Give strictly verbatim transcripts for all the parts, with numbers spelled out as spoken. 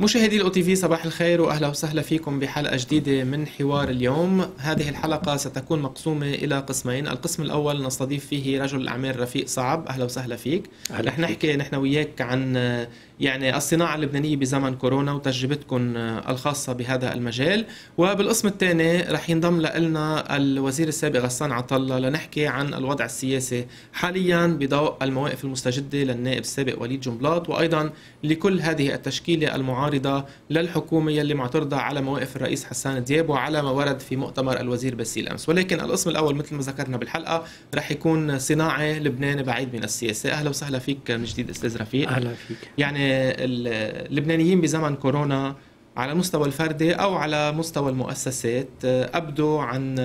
مشاهدي الأو تي في صباح الخير وأهلا وسهلا فيكم بحلقة جديدة من حوار اليوم. هذه الحلقة ستكون مقسومة إلى قسمين. القسم الأول نستضيف فيه رجل الأعمال رفيق صعب. أهلا وسهلا فيك. رح نحكي نحن وياك عن يعني الصناعة اللبنانية بزمن كورونا وتجربتكم الخاصة بهذا المجال. وبالقسم الثاني رح ينضم لنا الوزير السابق غسان عطلة لنحكي عن الوضع السياسي حاليا بضوء المواقف المستجدة للنائب السابق وليد جنبلاط، وأيضا لكل هذه التشكيلة المعارضة للحكومة يلي معترضة على مواقف الرئيس حسان دياب وعلى ما ورد في مؤتمر الوزير باسيل أمس. ولكن القسم الأول مثل ما ذكرنا بالحلقة رح يكون صناعي لبنان بعيد من السياسة. أهلا وسهلا فيك من جديد أستاذ رفيق. أهلا فيك. يعني اللبنانيين بزمن كورونا على مستوى الفردي أو على مستوى المؤسسات أبدوا عن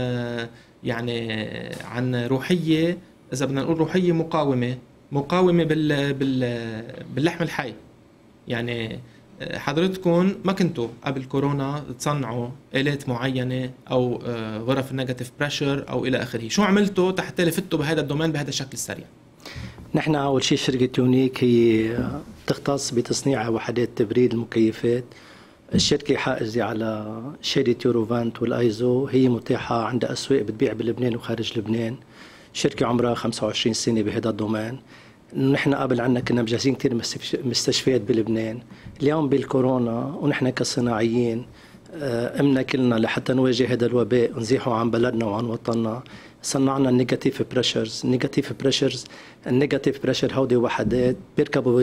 يعني عن روحية، إذا بدنا نقول روحية مقاومة مقاومة بال بال باللحم الحي. يعني حضرتكم ما كنتوا قبل كورونا تصنعوا آلات معينة أو غرف النيجاتيف بريشر أو إلى آخره، شو عملتوا تحت لفتوا بهذا الدومين بهذا الشكل السريع؟ نحن أول شيء شركة يونيك هي تختص بتصنيع وحدات تبريد المكيفات. الشركة حائزة على شهادة يوروفانت والأيزو، هي متاحة عند أسواق بتبيع بلبنان وخارج لبنان. شركة عمرها خمسة وعشرين سنة بهذا الدومين. نحن قبل عنا كنا مجهزين كثير مستشفيات بلبنان. اليوم بالكورونا ونحن كصناعيين قمنا كلنا لحتى نواجه هذا الوباء ونزيحه عن بلدنا وعن وطننا. صنعنا النيجاتيف بريشرز. النيجاتيف بريشرز النيجاتيف بريشر هودي وحدات بيركبوا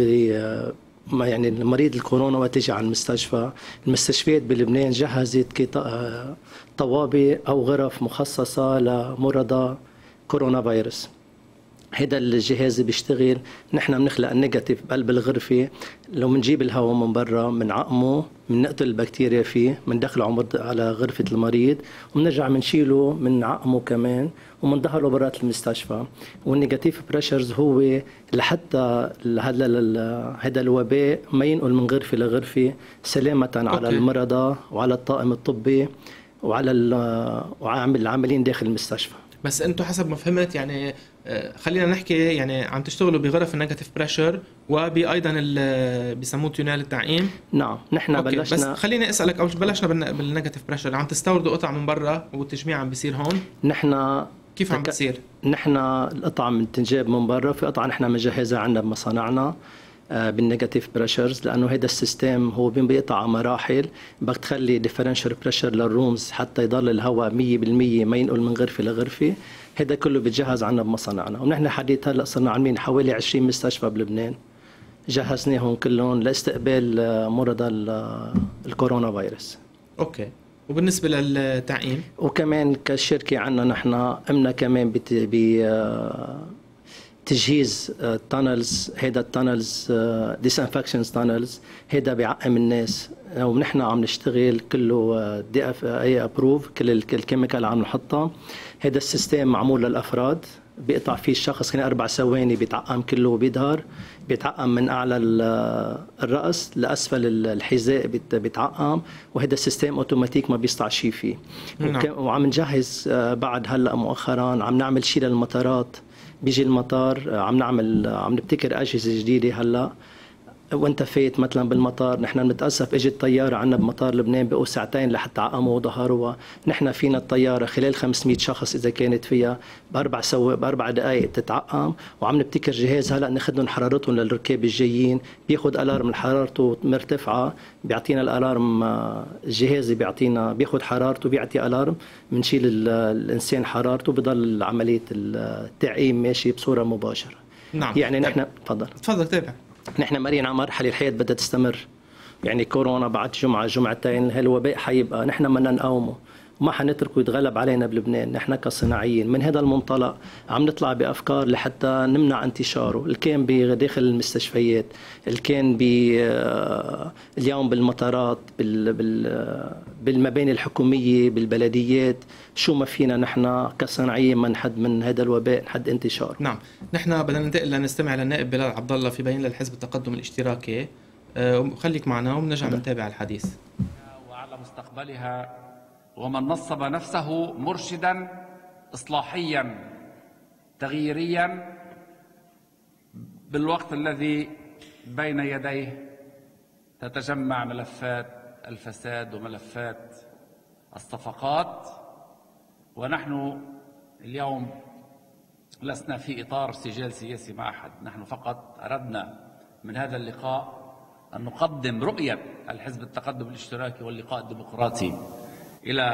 ما يعني المريض الكورونا وقت يجي على المستشفى. المستشفيات بلبنان جهزت طوابق او غرف مخصصه لمرضى كورونا فيروس. هذا الجهاز بيشتغل، نحن بنخلق النيجاتيف بقلب الغرفه، لو بنجيب الهواء من برا بنعقمه، بنقتل البكتيريا فيه، بندخله على غرفه المريض وبنرجع بنشيله بنعقمه كمان وبنظهره برات المستشفى. والنيجاتيف بريشرز هو لحتى هذا هذا الوباء ما ينقل من غرفه لغرفه سلامه على أوكي. المرضى وعلى الطاقم الطبي وعلى العاملين داخل المستشفى. بس انتم حسب ما فهمت يعني خلينا نحكي يعني عم تشتغلوا بغرف النيجاتيف بريشر وبايضا بيسموه تونيل التعقيم. نعم نحن أوكي. بلشنا. بس خليني اسالك اول بلشنا بالنيجاتيف بريشر، عم تستوردوا قطع من برا والتجميع عم بيصير هون؟ نحن كيف عم بيصير؟ نحن القطعه من تنجاب من برا، في قطعه نحن بنجهزها عندنا بمصانعنا بالنيجاتيف بريشرز، لانه هذا السيستم هو بيقطع مراحل. بدك تخلي ديفرنشال بريشر للرومز حتى يضل الهواء مية بالمية ما ينقل من غرفه لغرفه. هذا كله بيتجهز عندنا بمصانعنا. ونحن حديث هلا صرنا عاملين حوالي عشرين مستشفى بلبنان جهزناهم كلهم لاستقبال مرضى الكورونا فيروس. اوكي. وبالنسبه للتعقيم وكمان كشركه عندنا نحن قمنا كمان ب تجهيز تانلز. هيدا التانلز ديسانفكشنز تانلز، هيدا بيعقم الناس ونحن عم نشتغل كله دي اف اي ابروف. كل الكيميكال عم نحطها. هيدا السيستم معمول للافراد، بيقطع فيه الشخص كان اربع ثواني بيتعقم كله وبيظهر. بيتعقم من اعلى الراس لاسفل الحذاء بيتعقم، وهذا السيستم اوتوماتيك ما بيسطع شيء فيه. وعم نجهز بعد هلا مؤخرا عم نعمل شيء للمطارات. بيجي المطار عم نعمل عم نبتكر اجهزه جديده هلا. وانت فايت مثلا بالمطار، نحن بنتاسف اجت طياره عندنا بمطار لبنان بقوا ساعتين لحتى عقموا وظهروها. نحن فينا الطياره خلال خمسمية شخص اذا كانت فيها باربع سو باربع دقائق تتعقم. وعم نبتكر جهاز هلا ناخذهم حرارتهم للركاب الجايين، بياخذ الارم حرارته مرتفعه، بيعطينا الالارم الجهاز بيعطينا بياخذ حرارته بيعطي الارم، بنشيل الانسان حرارته، بضل عمليه التعقيم ماشي بصوره مباشره. نعم. يعني نحن تفضل تفضل تابع. نحن مرين على مرحله الحياه بدها تستمر. يعني كورونا بعد جمعه جمعتين هالوباء حيبقى، نحن بدنا نقاومه وما حنتركه يتغلب علينا بلبنان. نحن كصناعيين من هذا المنطلق عم نطلع بافكار لحتى نمنع انتشاره. اللي كان بداخل المستشفيات، اللي كان اليوم بالمطارات، بالمباني الحكوميه، بالبلديات، شو ما فينا نحن كصناعيين ما نحد من هذا الوباء نحد انتشاره. نعم. نحن بدنا ننتقل لنستمع للنائب بلال عبد الله في بيان للحزب التقدم الاشتراكي. خليك معنا وبنرجع نتابع الحديث. وعلى مستقبلها، ومن نصب نفسه مرشدا إصلاحيا تغييريا بالوقت الذي بين يديه تتجمع ملفات الفساد وملفات الصفقات، ونحن اليوم لسنا في إطار سجال سياسي مع أحد. نحن فقط أردنا من هذا اللقاء أن نقدم رؤية الحزب التقدم الاشتراكي واللقاء الديمقراطي إلى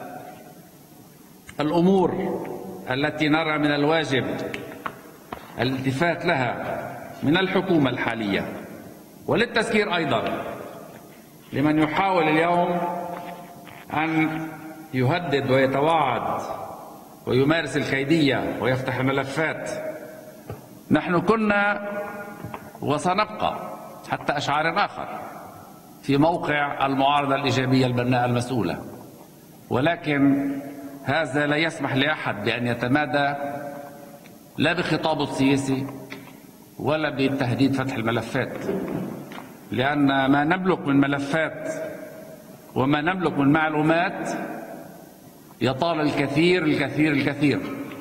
الأمور التي نرى من الواجب الالتفات لها من الحكومة الحالية، وللتذكير أيضا لمن يحاول اليوم أن يهدد ويتوعد ويمارس الكيدية ويفتح الملفات. نحن كنا وسنبقى حتى أشعار آخر في موقع المعارضة الإيجابية البناءة المسؤولة، ولكن هذا لا يسمح لأحد بأن يتمادى لا بخطابه السياسي ولا بتهديد فتح الملفات، لأن ما نملك من ملفات وما نملك من معلومات يطال الكثير الكثير الكثير.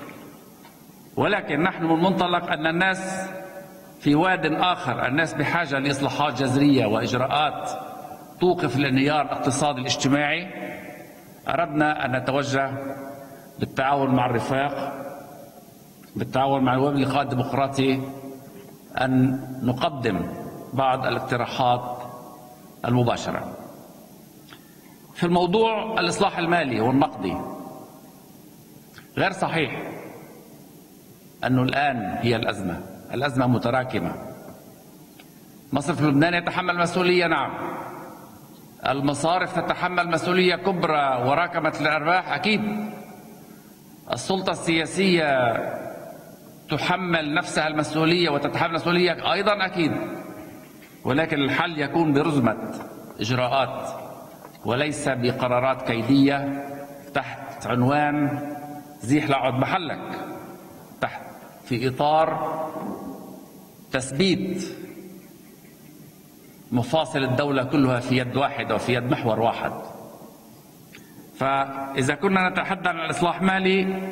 ولكن نحن من منطلق أن الناس في واد آخر، الناس بحاجة لإصلاحات جذرية وإجراءات توقف الانهيار الاقتصادي الاجتماعي، أردنا أن نتوجه بالتعاون مع الرفاق، بالتعاون مع نواب اللقاء الديمقراطي، أن نقدم بعض الاقتراحات المباشرة. في الموضوع الإصلاح المالي والنقدي، غير صحيح أنه الآن هي الأزمة، الأزمة متراكمة. مصرف لبنان يتحمل مسؤولية، نعم. المصارف تتحمل مسؤولية كبرى وراكمة الأرباح، أكيد. السلطة السياسية تحمل نفسها المسؤولية وتتحمل مسؤولية أيضا، أكيد. ولكن الحل يكون برزمة إجراءات وليس بقرارات كيدية تحت عنوان زيح لعد محلك، تحت في إطار تثبيت مفاصل الدولة كلها في يد واحدة وفي يد محور واحد. فإذا كنا نتحدث عن الإصلاح مالي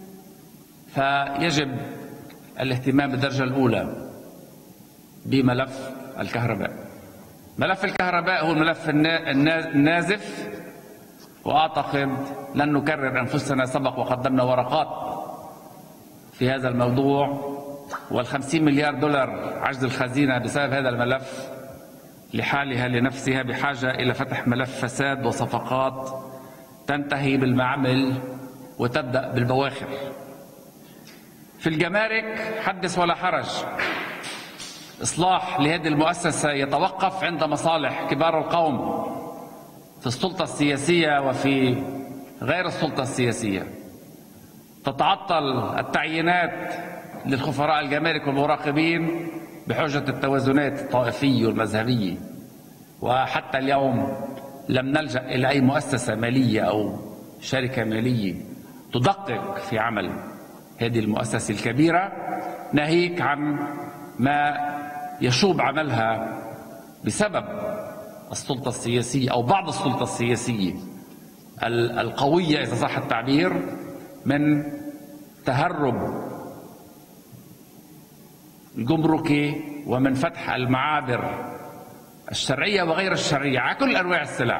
فيجب الاهتمام بالدرجة الأولى بملف الكهرباء. ملف الكهرباء هو الملف النازف، وأعتقد لن نكرر أنفسنا، سبق وقدمنا ورقات في هذا الموضوع، والخمسين مليار دولار عجز الخزينة بسبب هذا الملف لحالها لنفسها بحاجة إلى فتح ملف فساد وصفقات تنتهي بالمعمل وتبدأ بالبواخر. في الجمارك حدث ولا حرج، إصلاح لهذه المؤسسة يتوقف عند مصالح كبار القوم في السلطة السياسية وفي غير السلطة السياسية. تتعطل التعيينات للخفراء الجمارك والمراقبين بحجة التوازنات الطائفية والمذهبية، وحتى اليوم لم نلجأ إلى أي مؤسسة مالية أو شركة مالية تدقق في عمل هذه المؤسسة الكبيرة، ناهيك عن ما يشوب عملها بسبب السلطة السياسية أو بعض السلطة السياسية القوية إذا صح التعبير من تهرب الجمركي ومن فتح المعابر الشرعية وغير الشرعية على كل أنواع السلع.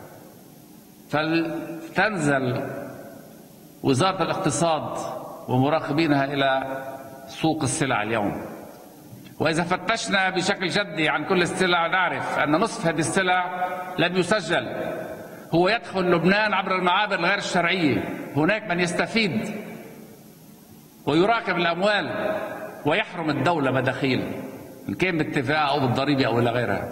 فلتنزل وزارة الاقتصاد ومراقبينها إلى سوق السلع اليوم، وإذا فتشنا بشكل جدي عن كل السلع نعرف أن نصف هذه السلع لم يسجل. هو يدخل لبنان عبر المعابر الغير الشرعية، هناك من يستفيد ويراكم الأموال ويحرم الدولة مداخيل، إن كان باتفاق أو بالضريبة أو إلى غيرها.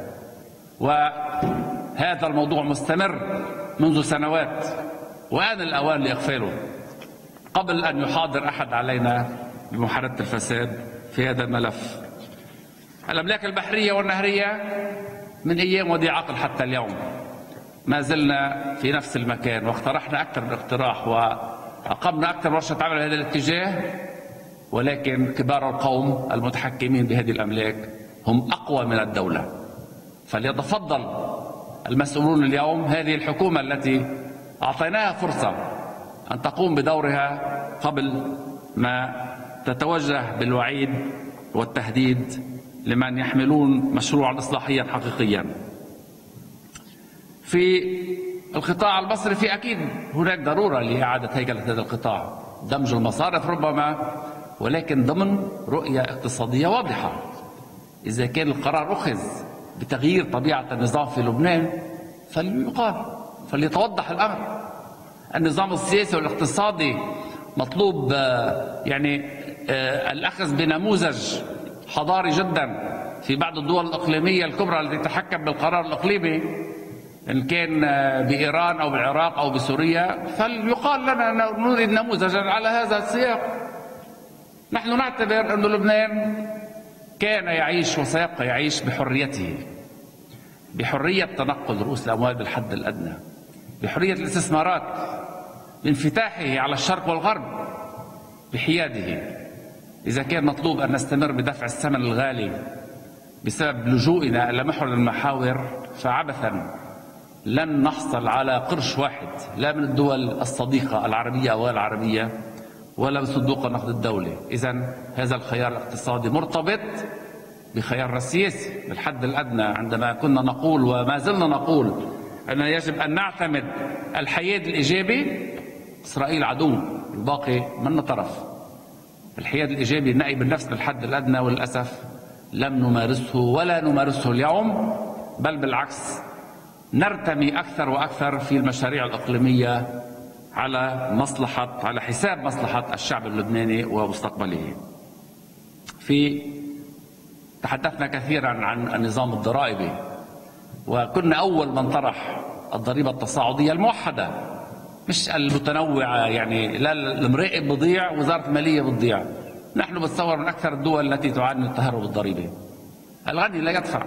وهذا الموضوع مستمر منذ سنوات، وآن الأوان لإغفاله قبل أن يحاضر أحد علينا بمحاربة الفساد في هذا الملف. الأملاك البحرية والنهرية من أيام وديع عقل حتى اليوم ما زلنا في نفس المكان، واقترحنا أكثر من اقتراح وأقمنا أكثر ورشة عمل في هذا الاتجاه، ولكن كبار القوم المتحكمين بهذه الأملاك هم أقوى من الدولة. فليتفضل المسؤولون اليوم، هذه الحكومة التي أعطيناها فرصة أن تقوم بدورها قبل ما تتوجه بالوعيد والتهديد لمن يحملون مشروعا إصلاحيا حقيقيا. في القطاع المصرفي أكيد هناك ضرورة لإعادة هيكلة هذا القطاع، دمج المصارف ربما، ولكن ضمن رؤية اقتصادية واضحة. إذا كان القرار أخذ بتغيير طبيعة النظام في لبنان فليقال، فليتوضح الأمر. النظام السياسي والاقتصادي مطلوب يعني الأخذ بنموذج حضاري جدا في بعض الدول الإقليمية الكبرى التي تتحكم بالقرار الإقليمي، إن كان بإيران أو بالعراق أو بسوريا، فليقال لنا نريد نموذجا على هذا السياق. نحن نعتبر أن لبنان كان يعيش وسيبقى يعيش بحريته، بحرية تنقل رؤوس الأموال بالحد الأدنى، بحرية الاستثمارات، بانفتاحه على الشرق والغرب، بحياده. إذا كان مطلوب أن نستمر بدفع الثمن الغالي بسبب لجوئنا إلى محور المحاور فعبثا لن نحصل على قرش واحد لا من الدول الصديقة العربية أو العربية ولا من صندوق النقد الدولي. إذن هذا الخيار الاقتصادي مرتبط بخيارنا السياسي بالحد الأدنى. عندما كنا نقول وما زلنا نقول أن يجب أن نعتمد الحياد الإيجابي، إسرائيل عدو، الباقي من طرف. الحياد الإيجابي النأي بالنفس بالحد الأدنى، وللأسف لم نمارسه ولا نمارسه اليوم، بل بالعكس نرتمي أكثر وأكثر في المشاريع الإقليمية على مصلحة على حساب مصلحة الشعب اللبناني ومستقبله. في تحدثنا كثيرا عن النظام الضرائبي، وكنا أول من طرح الضريبة التصاعدية الموحدة، مش المتنوعة، يعني لا المراقب بضيع وزارة المالية بتضيع. نحن بتصور من أكثر الدول التي تعاني من التهرب الضريبي. الغني لا يدفع،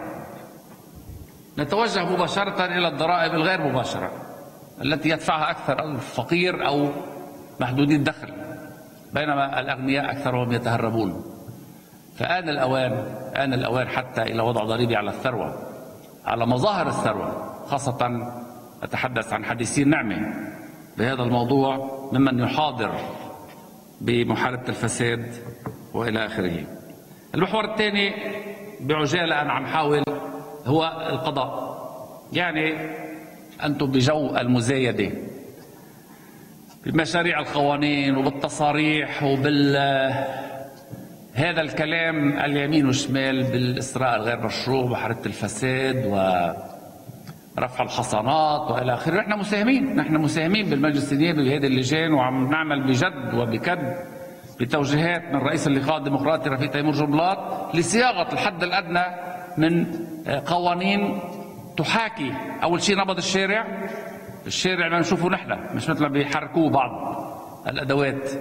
نتوجه مباشرة إلى الضرائب الغير مباشرة التي يدفعها أكثر الفقير أو محدودي الدخل، بينما الأغنياء أكثرهم يتهربون. فآن الأوان آن الأوان حتى إلى وضع ضريبي على الثروة، على مظاهر الثروة، خاصة أتحدث عن حديثي النعمة بهذا الموضوع ممن يحاضر بمحاربة الفساد وإلى آخره. المحور الثاني بعجالة أنا عم حاول هو القضاء. يعني أنتم بجو المزايدة بمشاريع القوانين وبالتصاريح وبال هذا الكلام اليمين والشمال بالإسراء الغير مشروع ومحاربة الفساد ورفع الحصانات وإلى آخره. نحن مساهمين نحن مساهمين بالمجلس النيابي بهذه اللجان، وعم نعمل بجد وبكد بتوجيهات من رئيس اللقاء الديمقراطي رفيق تيمور جنبلاط لصياغة الحد الأدنى من قوانين تحاكي أول شيء نبض الشارع، الشارع ما نشوفه نحن، مش مثل ما بيحركوه بعض الأدوات،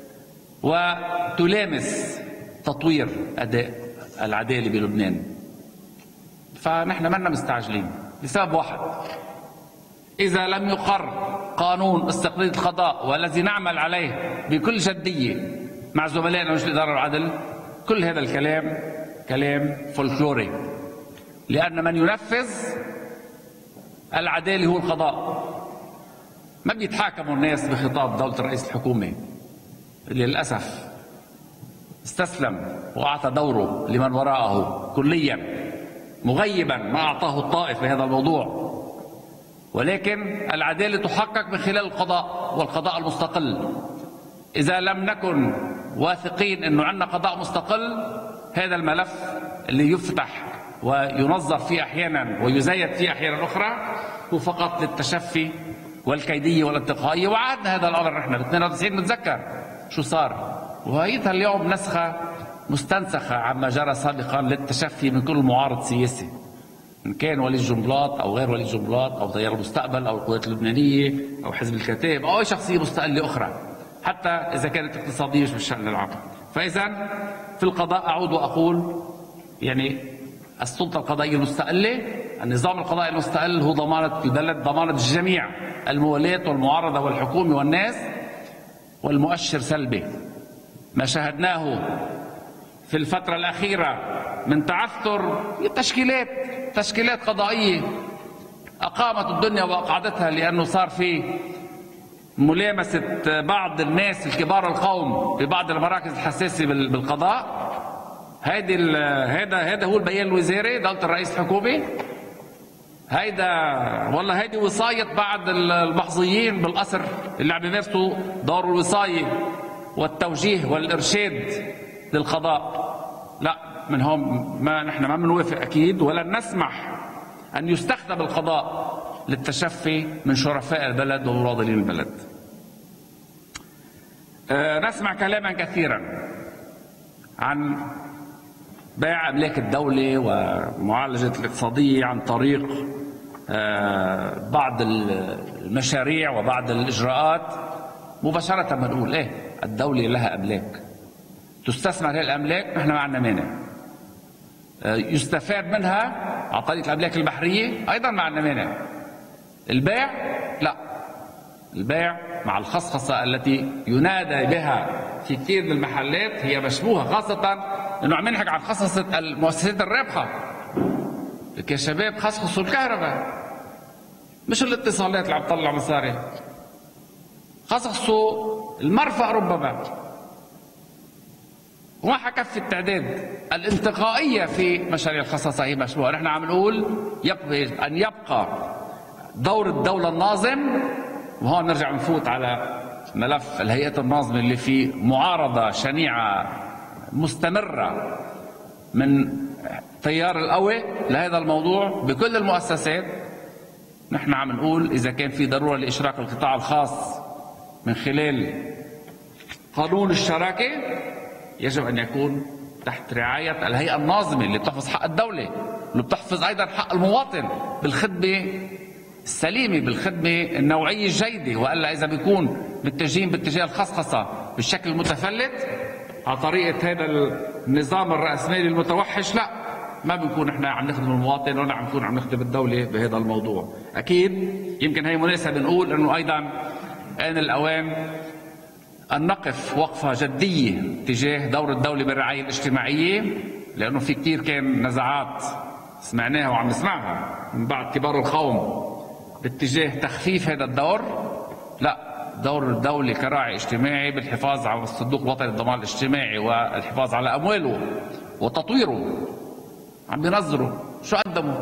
وتلامس تطوير أداء العدالة بلبنان. فنحن منا مستعجلين لسبب واحد: إذا لم يقر قانون استقلالية القضاء والذي نعمل عليه بكل جدية مع زملائنا مجلس الإدارة والعدل، كل هذا الكلام كلام فولكلوري، لأن من ينفذ العدالة هو القضاء. ما بيتحاكموا الناس بخطاب دولة رئيس الحكومة اللي للأسف استسلم وأعطى دوره لمن وراءه كليا، مغيبا ما أعطاه الطائف بهذا الموضوع. ولكن العدالة تحقق من خلال القضاء والقضاء المستقل. إذا لم نكن واثقين أنه عندنا قضاء مستقل، هذا الملف اللي يفتح وينظر فيه أحيانا ويزايد فيه أحيانا أخرى هو فقط للتشفي والكيدية والانتقائية. وعادنا هذا الأمر نحن ب اثنين وتسعين نتذكر شو صار، وهيتها اليوم نسخة مستنسخة عما جرى سابقا للتشفي من كل معارض سياسي، إن كان ولي جنبلاط أو غير ولي جنبلاط أو تيار المستقبل أو القوات اللبنانية أو حزب الكتائب أو أي شخصية مستقلة أخرى، حتى إذا كانت اقتصادية بالشأن العام. فإذا في القضاء أعود وأقول يعني السلطة القضائية المستقلة، النظام القضائي المستقل هو ضمانة البلد، ضمانة الجميع، الموالاة والمعارضة والحكومة والناس. والمؤشر سلبي. ما شاهدناه في الفترة الأخيرة من تعثر تشكيلات تشكيلات قضائية أقامت الدنيا وأقعدتها، لأنه صار في ملامسة بعض الناس الكبار القوم ببعض المراكز الحساسة بالقضاء. هذا هذا هذا هو البيان الوزاري دولة الرئيس الحكومي. هيدا والله هيدي وصاية بعض المحظوظين بالقصر اللي عم بيمارسوا دور الوصاية والتوجيه والإرشاد للقضاء. لا، من هون ما نحن ما بنوافق أكيد، ولن نسمح أن يستخدم القضاء للتشفي من شرفاء البلد ومناضلين البلد. أه نسمع كلاما كثيرا عن بيع أملاك الدولة ومعالجة الاقتصادية عن طريق أه بعض المشاريع وبعض الإجراءات. مباشرة بنقول إيه، الدولة لها أملاك تستثمر هذه الأملاك، نحن ما عندنا مانع. أه يستفاد منها عن طريق الأملاك البحرية، أيضا ما عندنا مانع. البيع لا، البيع مع الخصخصة التي ينادى بها في كثير من المحلات هي مشبوهة، خاصة انه عم نحكي عن خصخصة المؤسسات الرابحة. لك يا شباب خصخصوا الكهرباء، مش الاتصالات اللي عم تطلع مصاري، خصخصوا المرفأ ربما. وما حكفي التعداد، الانتقائية في مشاريع الخصخصة هي مشبوهة. نحن عم نقول يبقى أن يبقى دور الدولة الناظم، وهون نرجع نفوت على ملف الهيئة الناظمة اللي فيه معارضة شنيعة مستمرة من تيار القوي لهذا الموضوع بكل المؤسسات. نحن عم نقول إذا كان في ضرورة لإشراك القطاع الخاص من خلال قانون الشراكة يجب أن يكون تحت رعاية الهيئة الناظمة اللي بتحفظ حق الدولة، واللي بتحفظ أيضا حق المواطن بالخدمة السليمة، بالخدمة النوعية الجيدة. وإلا إذا بيكون متجهين باتجاه الخصخصة بالشكل المتفلت على طريقة هذا النظام الرأسمالي المتوحش، لا، ما بنكون احنا عم نخدم المواطن ولا عم نكون عم نخدم الدولة بهذا الموضوع. أكيد يمكن هي مناسبة نقول أنه أيضا آن الأوان أن نقف وقفة جدية تجاه دور الدولة بالرعاية الاجتماعية، لأنه في كتير كان نزعات سمعناها وعم نسمعها من بعض كبار القوم باتجاه تخفيف هذا الدور. لا، دور الدولة كراعي اجتماعي بالحفاظ على الصندوق الوطني للضمان الاجتماعي والحفاظ على أمواله وتطويره. عم بينظروا شو قدموا.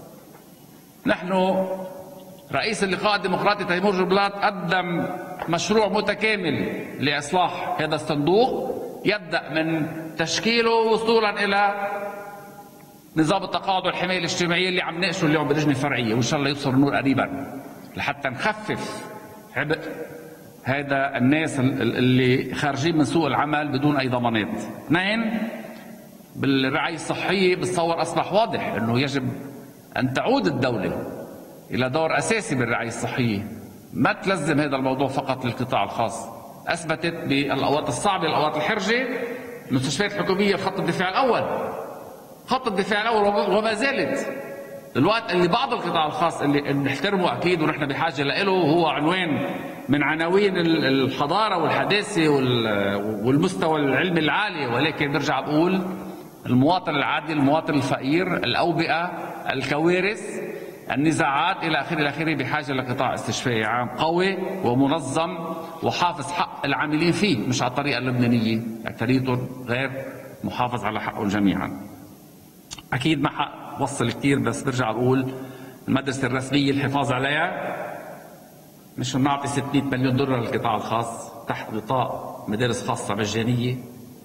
نحن رئيس اللقاء الديمقراطي تيمور جبلات قدم مشروع متكامل لإصلاح هذا الصندوق، يبدأ من تشكيله وصولا إلى نظام التقاعد والحماية الاجتماعية اللي عم نناقشه اليوم باللجنة الفرعية، وإن شاء الله يبصر النور قريبا لحتى نخفف عبء هذا الناس اللي خارجين من سوق العمل بدون أي ضمانات. اثنين، بالرعاية الصحية بتصور أصبح واضح أنه يجب أن تعود الدولة إلى دور أساسي بالرعاية الصحية، ما تلزم هذا الموضوع فقط للقطاع الخاص. أثبتت بالأوقات الصعبة الأوقات الحرجة المستشفيات الحكومية خط الدفاع الأول، خط الدفاع الأول، وما زالت الوقت اللي بعض القطاع الخاص اللي نحترمه أكيد ونحن بحاجة له، هو عنوان من عناوين الحضارة والحداثة والمستوى العلمي العالي، ولكن برجع بقول المواطن العادي، المواطن الفقير، الأوبئة، الكوارث، النزاعات إلى آخره إلى آخره بحاجة لقطاع استشفائي عام قوي ومنظم وحافظ حق العاملين فيه، مش على الطريقة اللبنانية أكثريتهم غير محافظ على حقهم جميعا. أكيد ما حق وصل كثير، بس برجع بقول المدرسة الرسمية الحفاظ عليها، مش نعطي ستمئة مليون دولار للقطاع الخاص تحت غطاء مدارس خاصة مجانية.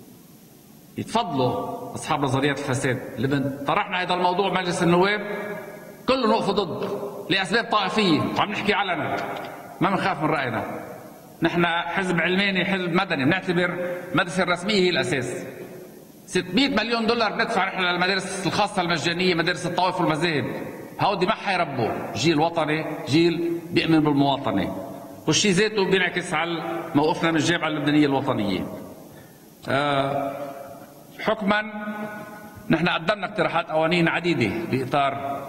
يتفضلوا أصحاب نظريات الفساد اللي طرحنا هذا الموضوع مجلس النواب كله نقف ضد لأسباب طائفية، وعم نحكي علنا، ما بنخاف من رأينا. نحن حزب علماني، حزب مدني، بنعتبر المدرسة الرسمية هي الأساس. ستمئة مليون دولار بندفع نحن للمدارس الخاصة المجانية، مدارس الطوائف والمذاهب، هودي ما حيربوا جيل وطني، جيل بيؤمن بالمواطنة، والشيء ذاته بينعكس على موقفنا من الجامعة اللبنانية الوطنية. أه حكما نحن قدمنا اقتراحات قوانين عديدة بإطار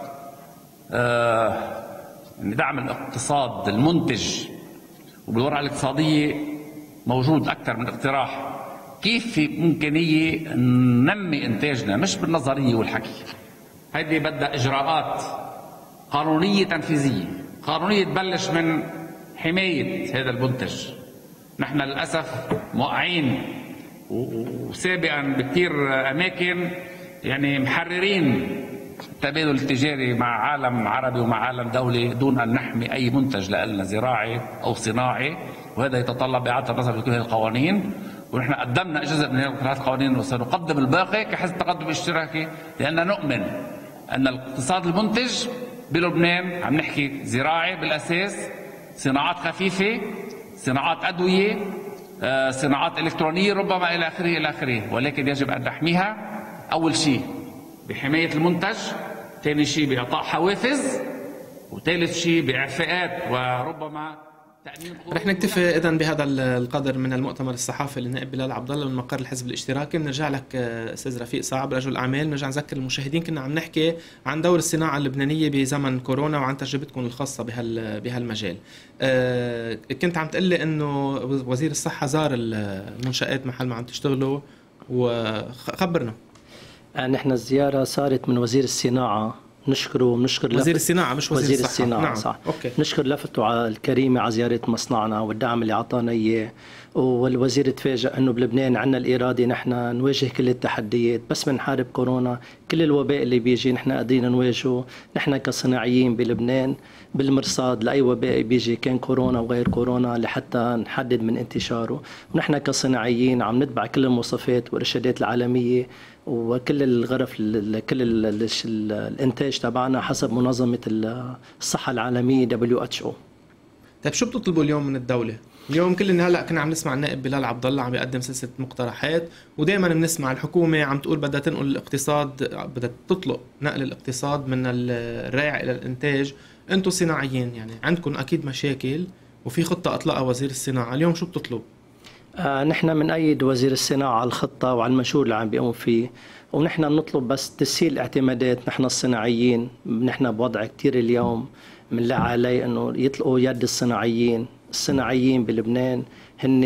أه دعم الاقتصاد المنتج، وبالورقة الاقتصادية موجود أكثر من اقتراح كيف في إمكانية ننمي إنتاجنا، مش بالنظرية والحكي. هذه بدها إجراءات قانونية تنفيذية، قانونية تبلش من حماية هذا المنتج. نحن للأسف موقعين وسابقا بكثير أماكن يعني محررين التبادل التجاري مع عالم عربي ومع عالم دولي دون أن نحمي أي منتج لنا زراعي أو صناعي، وهذا يتطلب إعادة النظر في كل هذه القوانين. ونحن قدمنا جزء من هذه القوانين وسنقدم الباقي كحزب تقدم اشتراكي، لأننا نؤمن أن الاقتصاد المنتج بلبنان، عم نحكي زراعي بالأساس، صناعات خفيفة، صناعات أدوية، صناعات إلكترونية ربما إلى آخره إلى آخره، ولكن يجب أن نحميها أول شيء بحماية المنتج، ثاني شيء بإعطاء حوافز، وثالث شيء بإعفاءات وربما تأمين. رح نكتفي إذن بهذا القدر من المؤتمر الصحافي للنائب بلال عبد الله من مقر الحزب الاشتراكي. بنرجع لك أستاذ رفيق صعب رجل أعمال. بنرجع نذكر المشاهدين كنا عم نحكي عن دور الصناعة اللبنانية بزمن كورونا وعن تجربتكم الخاصة بهال بهالمجال. أه كنت عم تقول لي إنه وزير الصحة زار المنشآت محل ما عم تشتغلوا، وخبرنا. نحن الزيارة صارت من وزير الصناعة، نشكره ونشكر وزير الصناعة مش وزير, وزير الصحة. الصناعة. نعم. صح. أوكي. نشكر لفته على الكريمة على زيارة مصنعنا والدعم اللي أعطانا إياه، والوزير تفاجأ أنه بلبنان عندنا الإرادة نحن نواجه كل التحديات، بس بنحارب كورونا، كل الوباء اللي بيجي نحن قادرين نواجهه. نحن كصناعيين بلبنان بالمرصاد لأي وباء بيجي، كان كورونا وغير كورونا، لحتى نحدد من انتشاره. ونحن كصناعيين عم نتبع كل المواصفات والإرشادات العالمية وكل الغرف، كل ال ال ال الانتاج تبعنا حسب منظمة الصحة العالمية دبليو اتش او. طيب شو بتطلبوا اليوم من الدولة؟ اليوم كلنا هلا كنا عم نسمع النائب بلال عبد الله عم يقدم سلسلة مقترحات، ودائما بنسمع الحكومة عم تقول بدها تنقل الاقتصاد، بدها تطلق نقل الاقتصاد من الريع إلى الإنتاج. أنتم صناعيين يعني عندكم أكيد مشاكل وفي خطة أطلقها وزير الصناعة، اليوم شو بتطلب؟ آه نحن من أيد وزير الصناعة على الخطة وعلى المنشور اللي عم بيقوم فيه، ونحن بنطلب بس تسهيل الاعتمادات. نحن الصناعيين نحن بوضع كتير اليوم بنلاقي عليه انه يطلقوا يد الصناعيين. الصناعيين بلبنان هن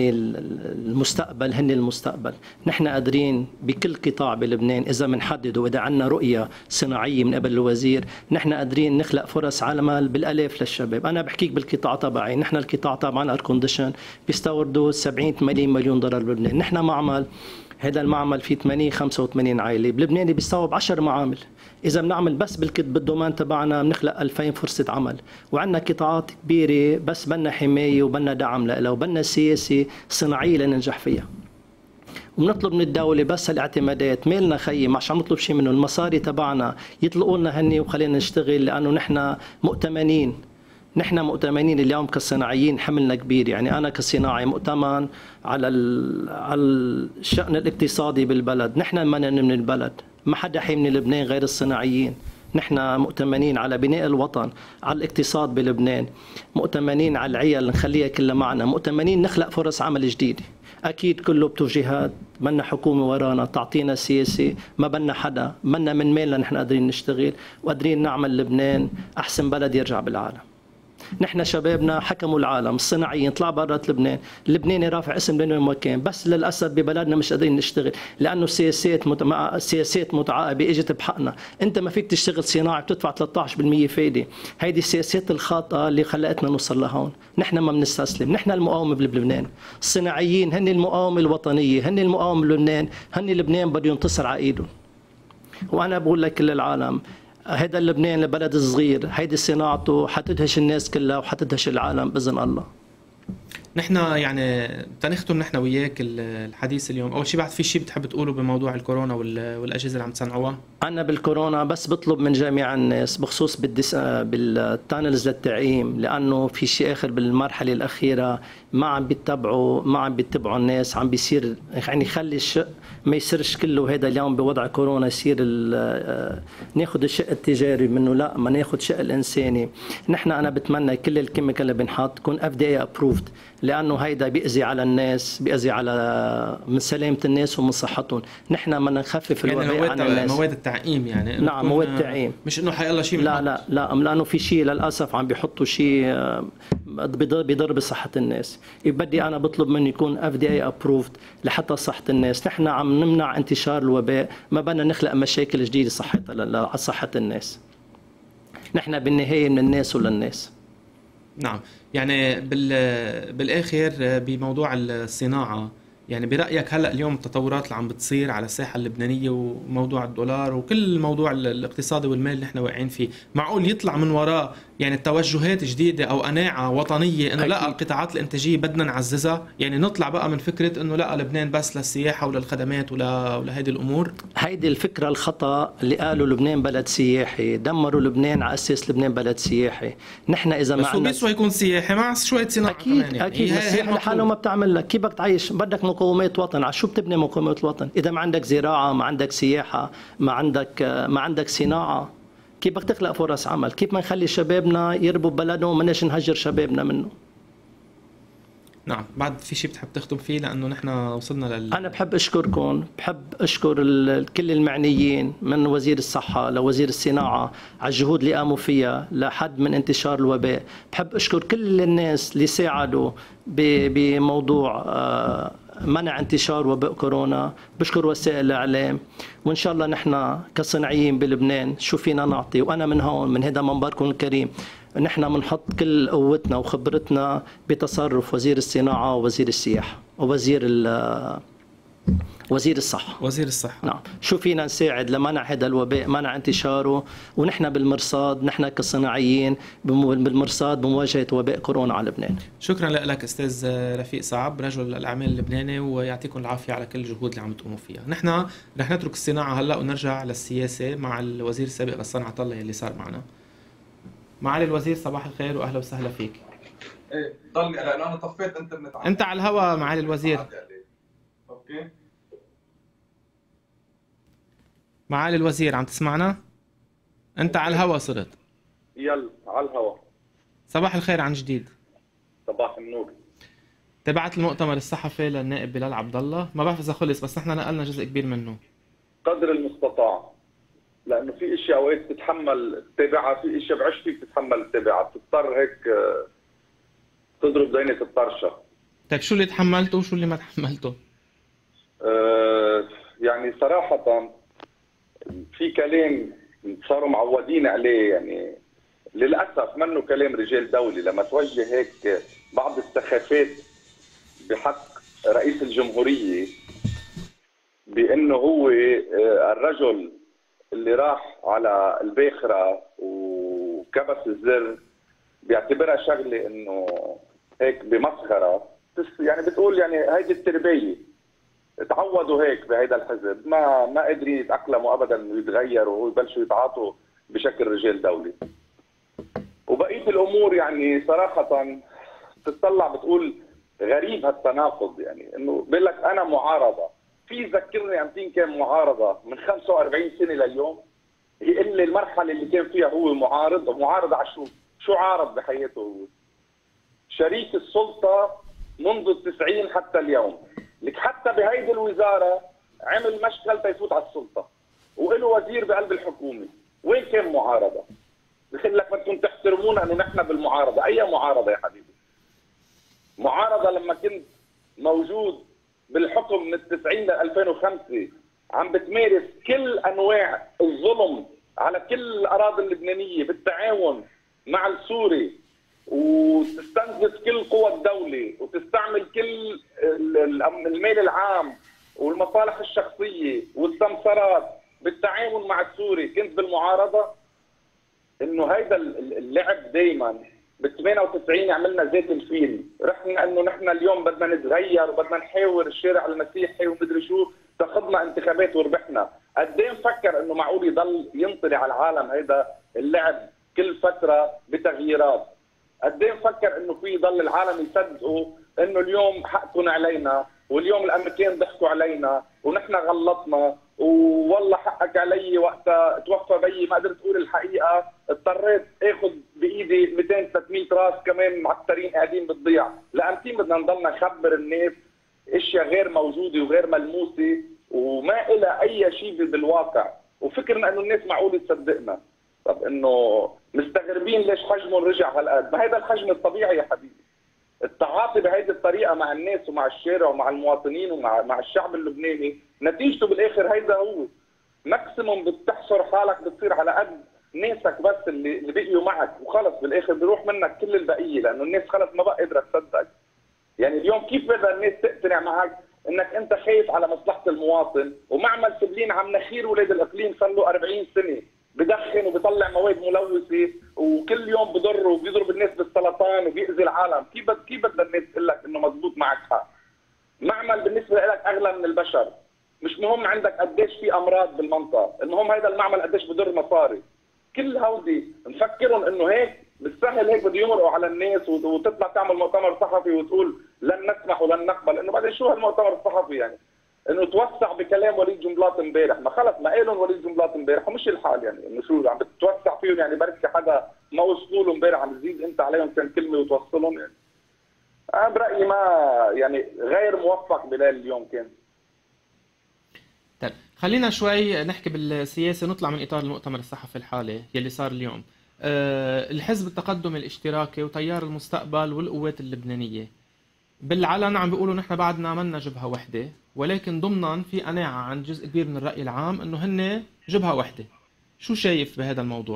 المستقبل، هن المستقبل. نحن قادرين بكل قطاع بلبنان اذا بنحدد واذا عندنا رؤيه صناعيه من قبل الوزير، نحن قادرين نخلق فرص عمل بالالاف للشباب. انا بحكيك بالقطاع تبعي، نحن القطاع تبعنا اير كونديشن بيستوردوا سبعين ثمانين مليون دولار بلبنان. نحن معمل، هذا المعمل فيه ثمانين خمسة وثمانين عائله، بلبنان بيستوعب عشر معامل. إذا بنعمل بس بالدومان تبعنا بنخلق ألفين فرصة عمل، وعندنا قطاعات كبيرة بس بدنا حماية وبدنا دعم لها وبدنا سياسة صناعية لننجح فيها. وبنطلب من الدولة بس الاعتمادات، مالنا خيي مش عم نطلب شيء منه، المصاري تبعنا يطلقوا لنا هني وخلينا نشتغل، لأنه نحن مؤتمنين. نحن مؤتمنين اليوم كصناعيين، حملنا كبير. يعني أنا كصناعي مؤتمن على على الشأن الاقتصادي بالبلد. نحن ما من البلد، ما حدا حيمني لبنان غير الصناعيين. نحن مؤتمنين على بناء الوطن، على الاقتصاد بلبنان، مؤتمنين على العيال نخليها كلها معنا، مؤتمنين نخلق فرص عمل جديدة. أكيد كله بتوجيهات، بدنا حكومة ورانا تعطينا سياسة، ما بدنا حدا، بدنا من مالنا نحن قادرين نشتغل وقادرين نعمل لبنان أحسن بلد يرجع بالعالم. نحن شبابنا حكموا العالم، الصناعيين طلع برا لبنان، اللبناني رافع اسم لبنان وين ما كان، بس للاسف ببلدنا مش قادرين نشتغل لانه السياسات مت... سياسات متعاقبه اجت بحقنا. انت ما فيك تشتغل صناعي بتدفع ثلاثة عشر بالمئة فايده، هيدي السياسات الخاطئه اللي خلقتنا نوصل لهون. نحن ما بنستسلم، نحن المقاومه بلبنان. الصناعيين هن المقاومه الوطنيه، هن المقاومه بلبنان، هن لبنان بده ينتصر على ايدهم. وانا بقول لك كل العالم، هذا لبنان البلد الصغير، هيدي صناعته حتدهش الناس كلها وحتدهش العالم بإذن الله. نحن يعني تنختم نحن وياك الحديث اليوم. أول شيء بعد في شيء بتحب تقوله بموضوع الكورونا والأجهزة اللي عم تصنعوها؟ أنا بالكورونا بس بطلب من جميع الناس بخصوص بالدس... بالتانلز للتعقيم، لأنه في شيء آخر بالمرحلة الأخيرة ما عم بيتبعوا ما عم بيتبعوا الناس، عم بيصير يعني خلي الشق ما يصيرش كله هذا اليوم بوضع كورونا يصير ناخذ الشق التجاري منه، لا ما ناخذ الشق الإنساني. نحن أنا بتمنى كل الكيميكال اللي بنحط تكون اف دي اي ابروفد، لأنه هيدا بيأذي على الناس، بيأذي على من سلامة الناس ومن صحتهم. نحن بدنا نخفف الوباء يعني عن الناس. مواد التعقيم يعني نعم مواد التعقيم، مش إنه حيلا شيء. لا لا لا لأنه في شيء للأسف عم بيحطوا شيء بيضر بصحة الناس. بدي أنا بطلب منه يكون اف دي اي ابروفد لحتى صحة الناس. نحن عم نمنع انتشار الوباء، ما بدنا نخلق مشاكل جديدة صحتها على صحة الناس. نحن بالنهاية من الناس وللناس. نعم، يعني بالاخر بموضوع الصناعه يعني برأيك هلأ اليوم التطورات اللي عم بتصير على الساحة اللبنانية وموضوع الدولار وكل الموضوع الاقتصادي والمال اللي احنا واقعين فيه، معقول يطلع من وراء يعني توجهات جديدة أو قناعة وطنية إنه لا القطاعات الإنتاجية بدنا نعززها، يعني نطلع بقى من فكرة إنه لا لبنان بس للسياحة وللخدمات ولا ولهذه الأمور؟ هيدي الفكرة الخطأ اللي قالوا لبنان بلد سياحي، دمروا لبنان على أساس لبنان بلد سياحي. نحن إذا بس هو بيسوى يكون سياحي مع شوية صناعة أكيد كمان يعني. أكيد بس السياحة لحاله ما بتعمل لك، كيف بدك تعيش؟ بدك مقومات وطن، على شو بتبني مقومات الوطن؟ إذا ما عندك زراعة، ما عندك سياحة، ما عندك ما عندك صناعة، كيف بدك تخلق فرص عمل؟ كيف ما نخلي شبابنا يربوا ببلدهم ومناش نهجر شبابنا منه؟ نعم. بعد في شيء بتحب تختم فيه لأنه نحن وصلنا لل... أنا بحب أشكركم، بحب أشكر كل المعنيين من وزير الصحة لوزير الصناعة على الجهود اللي قاموا فيها لحد من انتشار الوباء. بحب أشكر كل الناس اللي ساعدوا بموضوع منع انتشار وباء كورونا. بشكر وسائل الإعلام، وإن شاء الله نحن كصناعيين بلبنان شو فينا نعطي، وأنا من هون من هذا منبركم الكريم نحن بنحط كل قوتنا وخبرتنا بتصرف وزير الصناعة ووزير السياحة ووزير وزير الصحة. وزير الصحة نعم، شو فينا نساعد لمنع هذا الوباء، منع انتشاره، ونحن بالمرصاد، نحن كصناعيين بالمرصاد بمواجهة وباء كورونا على لبنان. شكرا لك أستاذ رفيق صعب رجل الأعمال اللبناني، ويعطيكم العافية على كل الجهود اللي عم تقوموا فيها. نحن رح نترك الصناعة هلأ ونرجع للسياسة مع الوزير السابق غسان عطلة اللي صار معنا. معالي الوزير صباح الخير واهلا وسهلا فيك. ايه ضلني لانه انا طفيت انترنت. انت على الهواء معالي الوزير. اوكي معالي الوزير عم تسمعنا؟ انت على الهواء صرت. يلا على الهواء. صباح الخير عن جديد. صباح النور. تبعت المؤتمر الصحفي للنائب بلال عبد الله، ما بعرف اذا خلص بس نحن نقلنا جزء كبير منه. قدر المستطاع، لانه في اشياء اوقات تتحمل تتابعها، في اشياء بعش فيك تتحمل تتابعها، بتضطر هيك تضرب دينة الطرشه. طيب شو اللي تحملته وشو اللي ما تحملته؟ أه يعني صراحه في كلام صاروا معودين عليه، يعني للاسف منه كلام رجال دوله لما توجه هيك بعض السخافات بحق رئيس الجمهوريه بانه هو الرجل اللي راح على الباخرة وكبس الزر، بيعتبرها شغلة انه هيك بمسخرة، يعني بتقول يعني هيدي التربية تعودوا هيك بهيدا الحزب، ما ما قادرين يتأقلموا ابدا ويتغيروا ويبلشوا يتعاطوا بشكل رجال دولة. وبقية الامور يعني صراحة تطلع بتقول غريب هالتناقض، يعني انه بيقول لك انا معارضة، في ذكرني أمتين كان معارضة من خمسة وأربعين سنة لليوم، يقول لي المرحلة اللي كان فيها هو معارض، ومعارض على شو؟ شو عارض بحياته هو؟ شريك السلطة منذ التسعين حتى اليوم، لك حتى بهيدي الوزارة عمل مشكل تيفوت على السلطة، وإله وزير بقلب الحكومة، وين كان معارضة؟ بخلي لك بدكم تحترمونا إنه نحن بالمعارضة، أي معارضة يا حبيبي؟ معارضة لما كنت موجود بالحكم من التسعين ل ألفين وخمسة عم بتمارس كل انواع الظلم على كل الاراضي اللبنانيه بالتعاون مع السوري، وتستنزف كل قوى الدوله، وتستعمل كل المال العام والمصالح الشخصيه والسمسرات بالتعاون مع السوري. كنت بالمعارضه انه هيدا اللعب دائما بال ثمانية وتسعين عملنا زيت الفيل، رحنا انه نحن اليوم بدنا نتغير وبدنا نحاور الشارع المسيحي ومدري شو، تاخذنا انتخابات وربحنا. قد ايه مفكر انه معقول يضل ينطلي على العالم هيدا اللعب كل فتره بتغييرات؟ قد ايه مفكر انه في يضل العالم يصدقوا انه اليوم حقكم علينا، واليوم الامريكان ضحكوا علينا ونحن غلطنا، والله حقك علي وقتها توفى بيي ما قدرت اقول الحقيقه، اضطريت اخذ بايدي مئتين ثلاثمئة راس كمان معترين قاعدين بالضيع. لامتين بدنا نضلنا نخبر الناس اشياء غير موجوده وغير ملموسه وما لها اي شيء بالواقع، وفكرنا انه الناس معقول تصدقنا. طب انه مستغربين ليش حجمهم رجع هالقد؟ ما هذا الحجم الطبيعي يا حبيبي. التعاطي بهيدي الطريقه مع الناس ومع الشارع ومع المواطنين ومع مع الشعب اللبناني نتيجته بالاخر هيدا هو ماكسيموم، بتحصر حالك بتصير على قد ناسك بس اللي اللي بقيوا معك، وخلص بالاخر بيروح منك كل البقيه، لانه الناس خلص ما بقى قادره تصدقك. يعني اليوم كيف بدها الناس تقتنع معك انك انت خايف على مصلحه المواطن، ومعمل سبلين عم نخير ولاد الاقليم صار له أربعين سنه بدخن وبيطلع مواد ملوثه وكل يوم بضر وبيضرب الناس بالسرطان وبيأذي العالم، كيف كيف بدها الناس تقول لك انه مضبوط معك حق؟ معمل بالنسبه لك اغلى من البشر، مش مهم عندك قديش في امراض بالمنطقه، المهم هذا المعمل قديش بضر مصاري. كل هودي نفكرهم انه هيك بالسهل هيك بده يمرقوا على الناس وتطلع تعمل مؤتمر صحفي وتقول لن نسمح ولن نقبل، انه بعدين شو هالمؤتمر الصحفي يعني؟ انه توسع بكلام وليد جنبلاط امبارح، ما خلص ما قالهم وليد جنبلاط امبارح ومش الحال يعني، انه شو عم بتتوسع فيهم يعني بركي حدا ما وصلوا له امبارح عم تزيد انت عليهم كم كلمه وتوصلهم يعني. انا برايي ما يعني غير موفق بليل اليوم كان. طيب خلينا شوي نحكي بالسياسه، نطلع من اطار المؤتمر الصحفي الحالي يلي صار اليوم. أه الحزب التقدم الاشتراكي وتيار المستقبل والقوات اللبنانيه بالعلن عم بيقولوا نحن بعدنا منا جبهه وحده، ولكن ضمنا في قناعه عند جزء كبير من الراي العام انه هن جبهه وحده. شو شايف بهذا الموضوع؟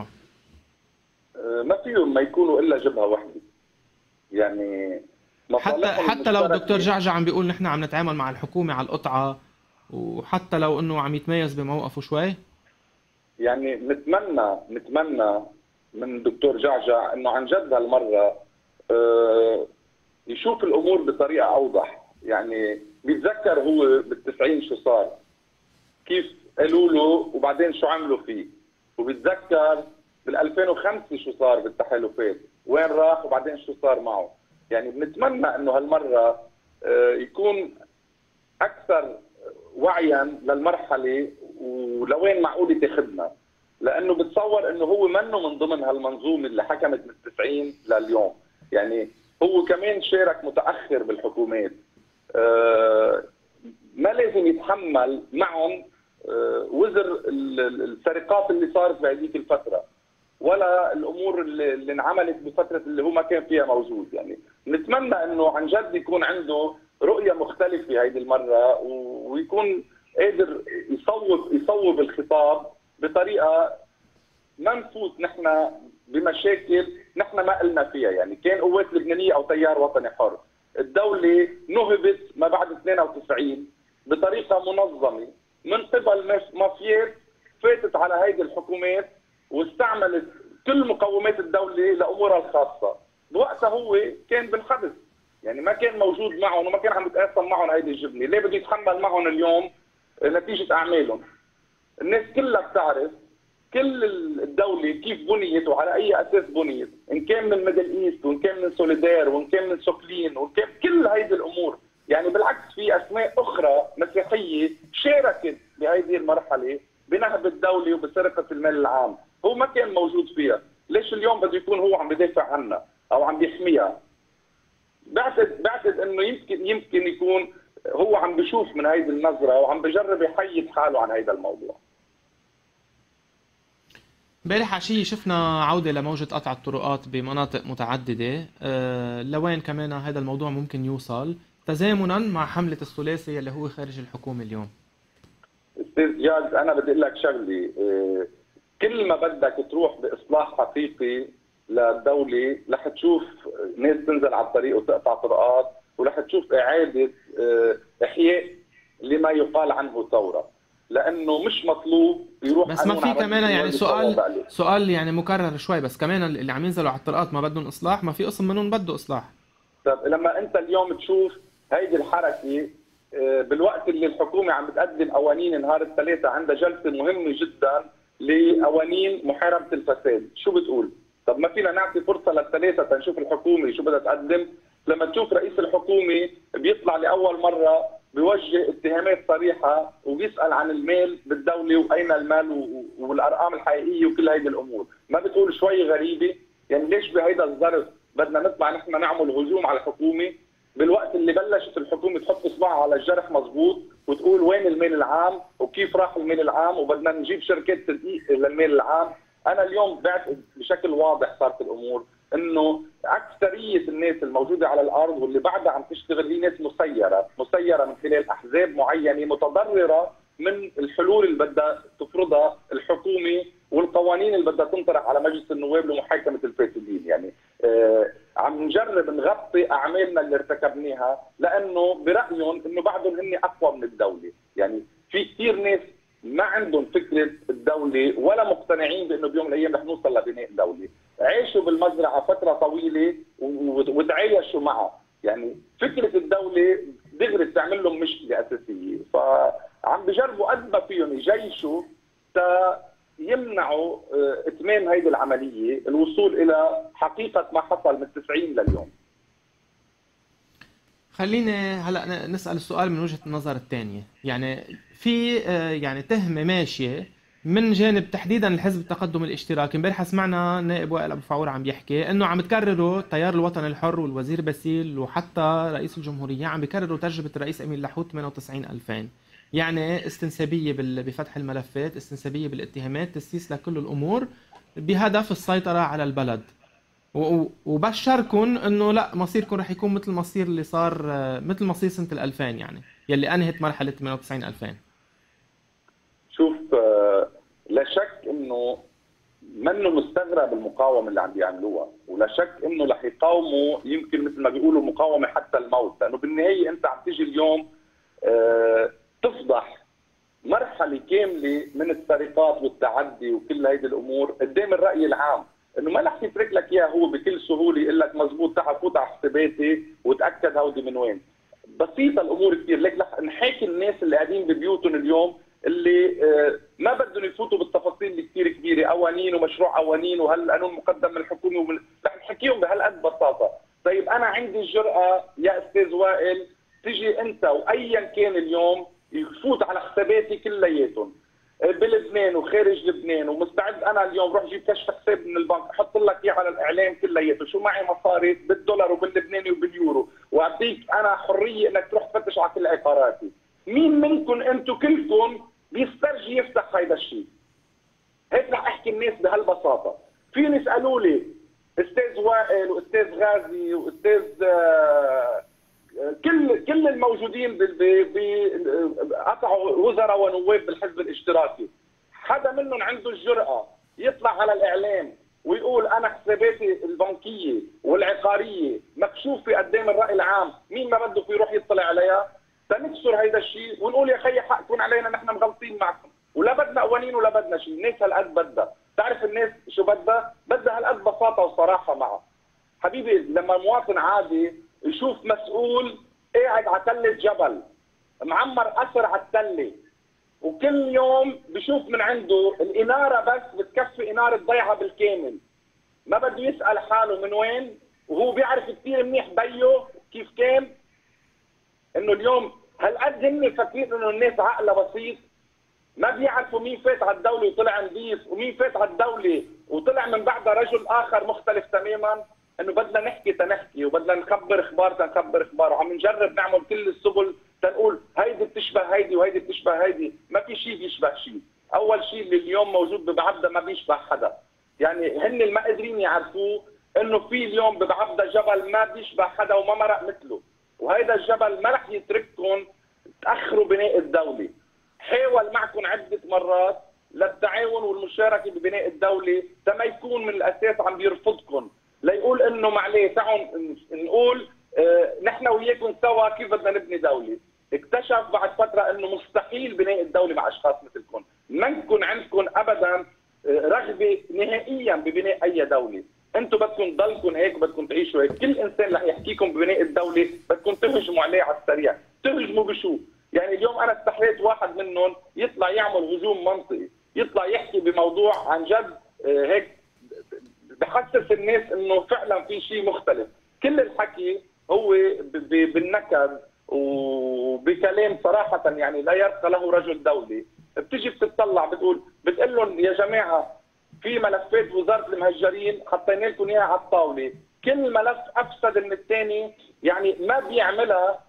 أه ما فيهم ما يكونوا الا جبهه وحده. يعني حتى حتى لو دكتور جعجع عم بيقول نحن عم نتعامل مع الحكومه على القطعه، وحتى لو انه عم يتميز بموقفه شوي، يعني نتمنى نتمنى من دكتور جعجع انه عن جد هالمره أه يشوف الامور بطريقه اوضح. يعني بيتذكر هو بالتسعين شو صار، كيف قالوا له وبعدين شو عملوا فيه، وبيتذكر بالألفين وخمسة شو صار بالتحالفات، وين راح وبعدين شو صار معه. يعني بنتمنى انه هالمره أه يكون اكثر وعيا للمرحله ولوين معقول تاخذنا، لانه بتصور انه هو منه من ضمن هالمنظومه اللي حكمت من التسعين لليوم. يعني هو كمان شارك متاخر بالحكومات، أه ما لازم يتحمل معهم أه وزر السرقات اللي صارت بهذيك الفتره، ولا الامور اللي, اللي انعملت بفتره اللي هو ما كان فيها موجود. يعني نتمنى انه عن جد يكون عنده رؤيه مختلفه هيدي المره، ويكون قادر يصوب يصوب الخطاب بطريقه ما نفوت نحن بمشاكل نحن ما قلنا فيها. يعني كان قوات لبنانيه او تيار وطني حر، الدوله نهبت ما بعد اثنين وتسعين بطريقه منظمه من قبل مافيات فاتت على هيدي الحكومات واستعملت كل مقومات الدوله لامورها الخاصه. بوقتها هو كان بالحبس، يعني ما كان موجود معهم وما كان عم يتقاسم معهم هيدي الجبنه، ليه بده يتحمل معهم اليوم نتيجه اعمالهم؟ الناس كلها بتعرف كل الدوله كيف بنيت وعلى اي اساس بنيت، ان كان من ميدل ايست وان كان من سوليدير وان كان من سوكلين وان كان كل هيدي الامور. يعني بالعكس في اسماء اخرى مسيحيه شاركت بهيدي المرحله بنهب الدوله وبسرقه المال العام، هو ما كان موجود فيها، ليش اليوم بده يكون هو عم بدافع عنها او عم بيحميها؟ بعتقد بعتقد انه يمكن يمكن يكون هو عم بشوف من هيدي النظره وعم بجرب يحيد حاله عن هيدا الموضوع. امبارح عشية شفنا عودة لموجة قطع الطرقات بمناطق متعددة، أه لوين كمان هذا الموضوع ممكن يوصل تزامنا مع حملة الثلاثي اللي هو خارج الحكومة اليوم؟ استاذ جاد انا بدي اقول لك شغله، أه كل ما بدك تروح باصلاح حقيقي للدوله رح تشوف ناس تنزل على الطريق وتقطع طرقات، ورح تشوف اعاده أه احياء لما يقال عنه ثوره، لانه مش مطلوب يروح. بس ما في كمان يعني سؤال سؤال يعني مكرر شوي، بس كمان اللي عم ينزلوا على الطرقات ما بدهم اصلاح؟ ما في قسم منهم بده اصلاح. طب لما انت اليوم تشوف هيدي الحركه بالوقت اللي الحكومه عم بتقدم قوانين نهار الثلاثاء، عندها جلسه مهمه جدا لقوانين محاربه الفساد، شو بتقول؟ طب ما فينا نعطي فرصه للثلاثه تنشوف الحكومه شو بدها تقدم؟ لما تشوف رئيس الحكومه بيطلع لاول مره بيوجه اتهامات صريحه وبيسال عن المال بالدوله واين المال والارقام الحقيقيه وكل هيدي الامور، ما بتقول شوي غريبه؟ يعني ليش بهيدا الظرف بدنا نطلع نحن نعمل هجوم على الحكومه بالوقت اللي بلشت الحكومه تحط اصبعها على الجرح مظبوط وتقول وين المال العام وكيف راح المال العام وبدنا نجيب شركات تدقيق للمال العام؟ انا اليوم بعتقد بشكل واضح صارت الامور انه اكثريه الناس الموجوده على الارض واللي بعدها عم تشتغل هي ناس مسيره، مسيره من خلال احزاب معينه متضرره من الحلول اللي بدها تفرضها الحكومه والقوانين اللي بدها تنطرح على مجلس النواب لمحاكمه الفاسدين. يعني آه عم نجرب نغطي اعمالنا اللي ارتكبناها، لانه برايهم انه بعدهم هن اقوى من الدوله. يعني في كثير ناس ما عندهم فكره الدوله ولا مقتنعين بانه بيوم من الايام رح نوصل لبناء دوله، عاشوا بالمزرعه فتره طويله وتعايشوا معها. يعني فكره الدوله دغري بتعمل لهم مشكله اساسيه، فعم بجربوا قد ما فيهم يجيشوا تا يمنعوا اتمام هيدي العمليه، الوصول الى حقيقه ما حصل من التسعين لليوم. خليني هلا نسال السؤال من وجهه النظر الثانيه، يعني في يعني تهمه ماشيه من جانب تحديدا الحزب التقدم الاشتراكي. امبارح سمعنا نائب وائل ابو فعور عم يحكي انه عم تكرروا التيار الوطني الحر والوزير باسيل وحتى رئيس الجمهوريه عم بيكرروا تجربه الرئيس امين لاحوت ثمانية وتسعين ألفين، يعني استنسابيه بفتح الملفات، استنسابيه بالاتهامات، تسييس لكل الامور بهدف السيطره على البلد. وبشركم انه لا، مصيركم رح يكون مثل المصير اللي صار، مثل مصير سنه الألفين، يعني يلي انهت مرحله ثمانية وتسعين ألفين. شوف، لا شك انه منه مستغرب المقاومه اللي عم بيعملوها، ولا شك انه رح يقاوموا، يمكن مثل ما بيقولوا مقاومه حتى الموت، لانه بالنهايه انت عم تيجي اليوم تفضح مرحله كامله من السرقات والتعدي وكل هيدي الامور قدام الراي العام، انه ما رح يترك لك اياها هو بكل سهوله يقول لك مضبوط تعال فوت على حساباتي وتاكد هودي من وين. بسيطه الامور كثير، ليك رح نحاكي الناس اللي قاعدين ببيوتهم اليوم اللي ما بدهم يفوتوا بالتفاصيل اللي كثير كبيره، قوانين ومشروع قوانين وهالقانون مقدم من الحكومه ومن... رح نحكيهم بهالقد بساطه. طيب انا عندي الجرأه يا استاذ وائل تجي انت وايا كان اليوم يفوت على حساباتي كلياتهم بلبنان وخارج لبنان، ومستعد انا اليوم روح جيب كشف حساب من البنك احط لك اياه على الاعلام كلياته، شو معي مصاري بالدولار وباللبناني وباليورو، واعطيك انا حريه انك تروح تفتش على كل عقاراتي. مين منكم انتم كلكم بيسترجي يفتح هيدا الشيء؟ هيك رح احكي الناس بهالبساطه. في ناس قالوا لي استاذ وائل واستاذ غازي واستاذ آه كل كل الموجودين قطعوا وزراء ونواب بالحزب الاشتراكي، حدا منهم عنده الجرأة يطلع على الإعلام ويقول أنا حساباتي البنكية والعقارية مكشوفة قدام الرأي العام، مين ما بده في يروح يطلع عليها؟ تنكسر هيدا الشيء ونقول يا خيي حقكم علينا، نحن مغلطين معكم، ولا بدنا قوانين ولا بدنا شيء. الناس هالقد بدها، بتعرف الناس شو بدها؟ بدها هالقد بساطة وصراحة معها. حبيبي لما مواطن عادي يشوف مسؤول قاعد على تلة جبل معمر قصر على التلة وكل يوم بشوف من عنده الإنارة بس بتكفي إنارة ضيعة بالكامل، ما بده يسأل حاله من وين، وهو بيعرف كثير منيح بيه كيف كان، إنه اليوم هالقد هن فاكرين إنه الناس عقلها بسيط، ما بيعرفوا مين فات على الدولة وطلع نظيف ومين فات على الدولة وطلع من بعدها رجل آخر مختلف تماما. انه بدنا نحكي تنحكي وبدنا نخبر اخبار تنخبر اخبار، وعم نجرب نعمل كل السبل تنقول هيدي بتشبه هيدي وهيدي بتشبه هيدي. ما في شيء بيشبه شيء. اول شيء اللي اليوم موجود ببعبده ما بيشبه حدا، يعني هن ما قادرين يعرفوه انه في اليوم ببعبده جبل ما بيشبه حدا وما مرق مثله، وهيدا الجبل ما رح يترككم تاخروا بناء الدوله. حاول معكم عده مرات للتعاون والمشاركه ببناء الدوله تما يكون من الاساس عم بيرفضكم، ليقول انه معليه تعالوا نقول اه نحن وياكم سوا كيف بدنا نبني دوله. اكتشف بعد فتره انه مستحيل بناء الدوله مع اشخاص مثلكم، ما نكون عندكم ابدا اه رغبه نهائيا ببناء اي دوله. انتم بدكم تضلكم هيك، بدكم تعيشوا هيك، كل انسان رح يحكيكم ببناء الدوله بدكم تهجموا عليه على السريع. تهجموا بشو؟ يعني اليوم انا استحيت واحد منهم يطلع يعمل هجوم منطقي، يطلع يحكي بموضوع عن جد اه هيك بحسس الناس انه فعلا في شيء مختلف. كل الحكي هو بالنكد وبكلام صراحه يعني لا يرقى له رجل دوله. بتيجي بتطلع بتقول بتقول لهم يا جماعه في ملفات وزاره المهجرين حطينا لكم اياها على الطاوله، كل ملف افسد من الثاني، يعني ما بيعملها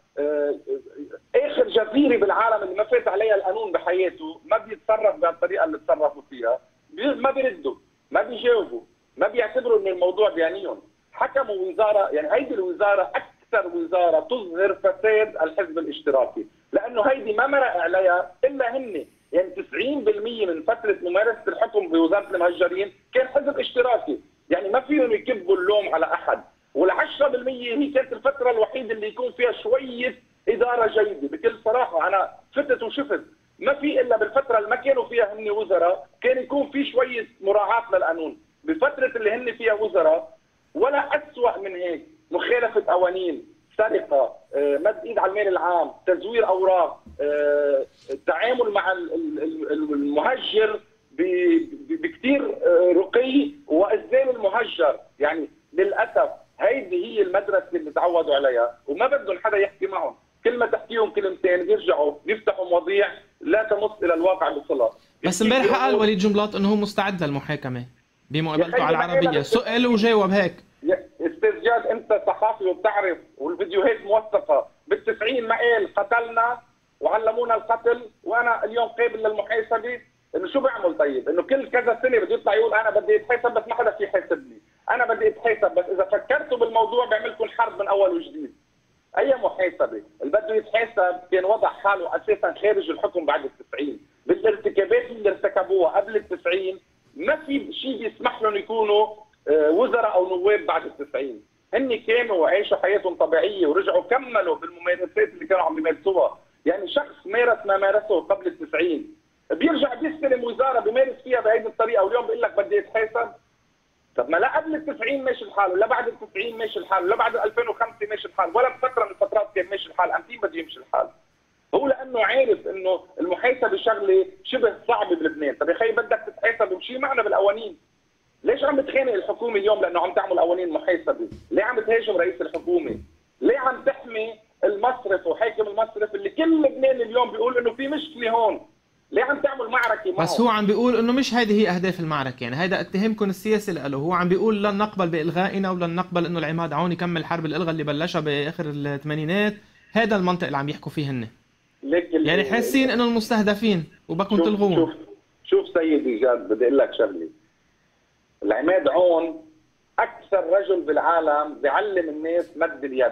اخر جزيره بالعالم اللي ما فات عليها القانون بحياته ما بيتصرف بهالطريقه اللي تصرفوا فيها، ما بيردوا ما بيجاوبوا، ما بيعتبروا ان الموضوع بيعنيهم. حكموا وزاره، يعني هيدي الوزاره اكثر وزاره تظهر فساد الحزب الاشتراكي، لانه هيدي ما مرق عليها الا هن، يعني تسعين بالمئة من فتره ممارسه الحكم بوزاره المهجرين كان حزب اشتراكي، يعني ما فيهم يكبوا اللوم على احد، وال10% هي كانت الفتره الوحيده اللي يكون فيها شويه اداره جيده. بكل صراحه انا فتت وشفت ما في الا بالفتره اللي ما كانوا فيها هن وزراء كان يكون في شويه مراعاه للقانون. بفتره اللي هن فيها وزراء ولا اسوأ من هيك، مخالفه قوانين، سرقه، مد ايد على المال العام، تزوير اوراق، التعامل مع المهجر بكثير رقي واذلال المهجر. يعني للاسف هيدي هي المدرسه اللي تعودوا عليها وما بدهم حدا يحكي معهم، كل ما تحكيهم كلمتين بيرجعوا يفتحوا مواضيع لا تمس الى الواقع بصله. بس امبارح قال وليد جنبلاط انه هو مستعد للمحاكمه بمقابلته على العربيه، سؤال وجاوب هيك. استاذ جاد انت صحافي وبتعرف والفيديوهات موثقه، بالتسعين ما قال قتلنا وعلمونا القتل وانا اليوم قابل للمحاسبه، انه شو بعمل طيب؟ انه كل كذا سنه بده يطلع يقول انا بدي اتحاسب بس ما حدا في يحاسبني، انا بدي اتحاسب بس اذا فكرتوا بالموضوع بعمل لكم حرب من اول وجديد. اي محاسبه؟ اللي بده يتحاسب كان وضع حاله اساسا خارج الحكم بعد التسعين، بالارتكابات اللي ارتكبوها قبل التسعين ما في شيء بيسمح لهم يكونوا وزراء او نواب بعد التسعين، هن كانوا عايشوا حياتهم طبيعيه ورجعوا كملوا بالممارسات اللي كانوا عم يمارسوها، يعني شخص مارس ما مارسه قبل التسعين بيرجع بيستلم وزاره بيمارس فيها بهذه الطريقه واليوم بيقول لك بدي اتحاسب. طب ما لا قبل التسعين ماشي الحال ولا بعد التسعين ماشي الحال ولا بعد ألفين وخمسة ماشي الحال ولا بفتره من الفترات كان ماشي الحال، امتى بده يمشي الحال؟ هو لانه عارف انه المحاسبه شغله شبه صعبه بلبنان. طب يا خي بدك تتحاسب ومشي معنا بالقوانين. ليش عم بتخانق الحكومه اليوم لانه عم تعمل قوانين محاسبه؟ ليه عم تهاجم رئيس الحكومه؟ ليه عم تحمي المصرف وحاكم المصرف اللي كل لبنان اليوم بيقول انه في مشكله هون؟ ليه عم تعمل معركه معه؟ بس هو عم بيقول انه مش هذه هي اهداف المعركه، يعني هيدا اتهامكم السياسي له، هو عم بيقول لن نقبل بالغائنا ولن نقبل انه العماد عون يكمل حرب الالغاء اللي بلشها باخر الثمانينات، هذا المنطق اللي عم يحكوا فيه هن. يعني حاسين انه المستهدفين وبكم تلغوهم. شوف شوف سيدي جاد بدي اقول لك شغله. العماد عون اكثر رجل بالعالم بيعلم الناس مد اليد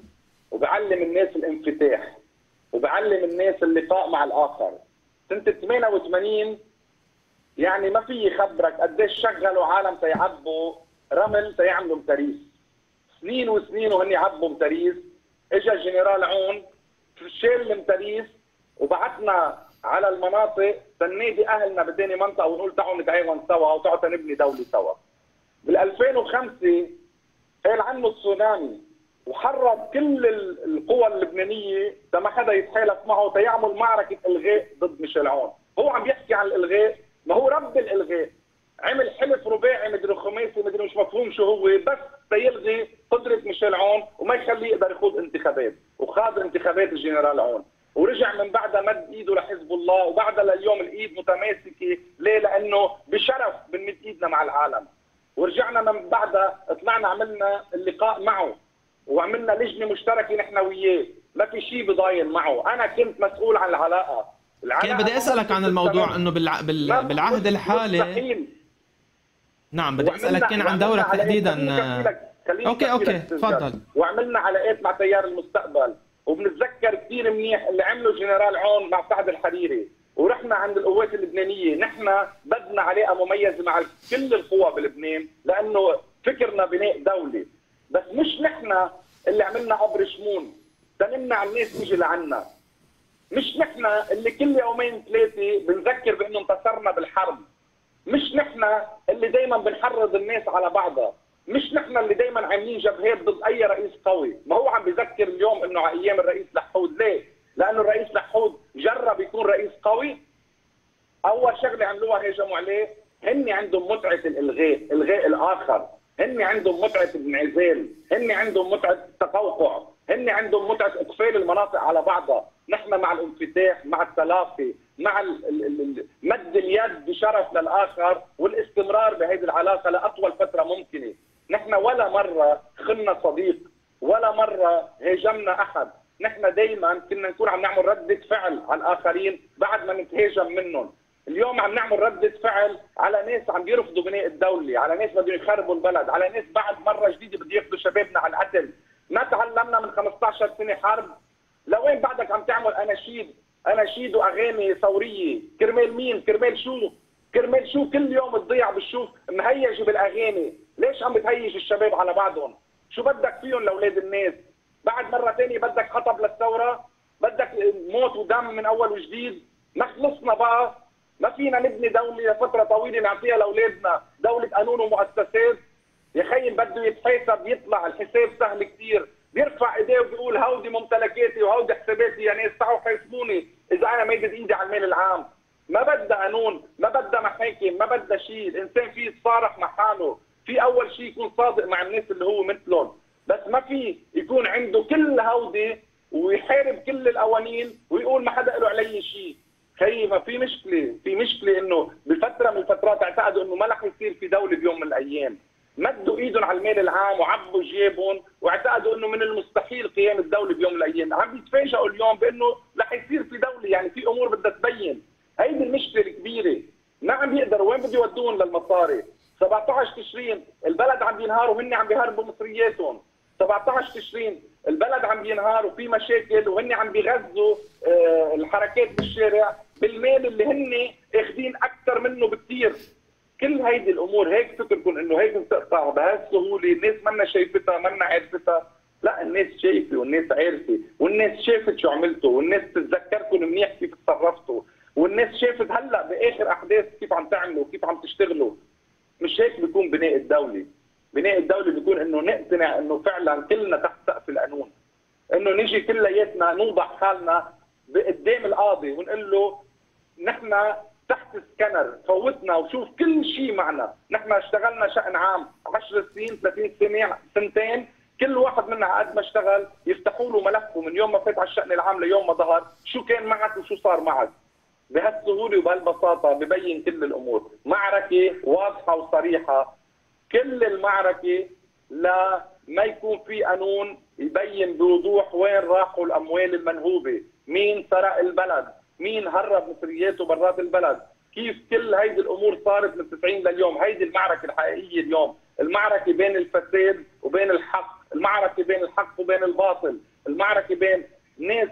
وبيعلم الناس الانفتاح وبيعلم الناس اللقاء مع الاخر. سنه ثمانية وثمانين يعني ما في يخبرك قديش شغلوا عالم تيعبوا رمل تيعملوا متاريس، سنين وسنين وهن يعبوا متاريس. اجى الجنرال عون شال المتاريس وبعثنا على المناطق تنادي اهلنا بداني منطقه ونقول تعالوا نتعاون سوا وتعالوا نبني دوله سوا. بال ألفين وخمسة قال عنه التسونامي وحرض كل القوى اللبنانيه ما حدا يتحالف معه تيعمل معركه الغاء ضد ميشيل عون. هو عم يحكي عن الالغاء، ما هو رب الالغاء، عمل حلف رباعي مدري خماسي مدري مش مفهوم شو هو بس تيلغي قدره ميشيل عون وما يخليه يقدر يخوض انتخابات، وخاض انتخابات الجنرال عون ورجع من بعدها مد ايده لحزب الله وبعدها لليوم الايد متماسكه. ليه؟ لانه بشرف بنمد ايدنا مع العالم. ورجعنا من بعدها طلعنا عملنا اللقاء معه وعملنا لجنه مشتركه نحن وياه، ما في شيء بضايل معه. انا كنت مسؤول عن العلاقه. كان بدي اسالك عن الموضوع انه بالع... بال... بالعهد الحالي مستحيل. نعم بدي اسالك كان عن دورك تحديدا. اوكي اوكي تفضل. وعملنا علاقات مع تيار المستقبل وبنتذكر كثير منيح اللي عمله الجنرال عون مع سعد الحريري، ورحنا عند القوات اللبنانيه. نحن بدنا علاقه مميزه مع كل القوى بلبنان لانه فكرنا بناء دوله، بس مش نحن اللي عملنا قبر شمون تنمنع الناس تيجي لعنا، مش نحن اللي كل يومين ثلاثه بنذكر بانه انتصرنا بالحرب، مش نحن اللي دائما بنحرض الناس على بعضها، مش نحن اللي دائما عاملين جبهات ضد اي رئيس قوي. ما هو عم بذكر اليوم انه على ايام الرئيس لحود. ليه؟ لانه الرئيس لحود جرب يكون رئيس قوي. اول شغله عملوها هاجموا عليه. هن عندهم متعه الالغاء، الغاء الاخر، هن عندهم متعه الانعزال، هن عندهم متعه التقوقع، هن عندهم متعه اقفال المناطق على بعضها. نحن مع الانفتاح، مع التلاقي، مع مد اليد بشرف للاخر والاستمرار بهذه العلاقه لاطول فتره ممكنه. نحن ولا مره خنا صديق، ولا مره هاجمنا احد. نحن دائما كنا نكون عم نعمل رده فعل على الاخرين بعد ما نتهاجم منهم. اليوم عم نعمل ردة فعل على ناس عم بيرفضوا بناء الدولة، على ناس بدهم يخربوا البلد، على ناس بعد مرة جديدة بده ياخذوا شبابنا على القتل. ما تعلمنا من خمسطعش سنة حرب؟ لوين بعدك عم تعمل أناشيد اناشيد واغاني ثوريه، كرمال مين؟ كرمال شو؟ كرمال شو كل يوم تضيع بالشوف مهيج بالاغاني؟ ليش عم بتهيج الشباب على بعضهم؟ شو بدك فيهم لاولاد الناس؟ بعد مره ثانيه بدك خطب للثوره؟ بدك موت ودم من اول وجديد؟ ما خلصنا بقى؟ ما فينا نبني دوله لفتره طويله نعطيها لاولادنا دوله قانون ومؤسسات؟ يا خيي بده يتحاسب، يطلع الحساب سهل كثير، بيرفع ايديه وبيقول هودي ممتلكاتي وهودي حساباتي يا ناس تعوا حاسبوني اذا انا ميدت ايدي على المال العام. ما بدها قانون، ما بدها محاكم، ما بدها شيء، الانسان فيه يتصارح مع حاله، في اول شيء يكون صادق مع الناس اللي هو مثلهم، بس ما في يكون عنده كل هودي ويحارب كل القوانين ويقول ما حدا له علي شيء. خيي ما في مشكله، في مشكله انه بفتره من الفترات اعتقدوا انه ما رح يصير في دوله بيوم من الايام. مدوا ايدهم على المال العام وعبوا جيبهم واعتقدوا انه من المستحيل قيام الدوله بيوم من الايام، عم بيتفاجئوا اليوم بانه رح يصير في دوله، يعني في امور بدها تبين. هيدي المشكله الكبيره، ما عم بيقدروا، وين بده يودون للمصاري؟ سبعة عشر تشرين البلد عم بينهار وهن عم بيهربوا مصرياتهم، سبعة عشر تشرين البلد عم بينهار وفي مشاكل وهن عم بيغذوا آه الحركات بالشارع بالمال اللي هن اخذين اكثر منه بكثير. كل هيدي الامور هيك فكركم انه هيك بتقطع بهالسهوله، الناس منا شايفتها منا عرفتها؟ لا، الناس شايفه والناس عارفه والناس شافت شو عملتوا والناس بتتذكركم منيح كيف تصرفتوا والناس شافت هلا باخر احداث كيف عم تعملوا وكيف عم تشتغلوا. مش هيك بيكون بناء الدوله. بناء الدوله بيكون انه نقتنع انه فعلا كلنا تحت سقف القانون، انه نجي كلياتنا نوضع حالنا قدام القاضي ونقول له نحن تحت سكانر، فوتنا وشوف كل شيء معنا، نحن اشتغلنا شأن عام عشر سنين ثلاثين سنه سنتين، كل واحد منا قد ما اشتغل يفتحوا له ملفه من يوم ما فات على الشأن العام ليوم ما ظهر، شو كان معك وشو صار معك. بهالسهوله وبهالبساطه ببين كل الامور، معركه واضحه وصريحه، كل المعركه لا ما يكون في قانون يبين بوضوح وين راحوا الاموال المنهوبه، مين سرق البلد، مين هرب مصرياته برات البلد، كيف كل هيدي الامور صارت من تسعين لليوم. هيدي المعركه الحقيقيه اليوم، المعركه بين الفساد وبين الحق، المعركه بين الحق وبين الباطل، المعركه بين ناس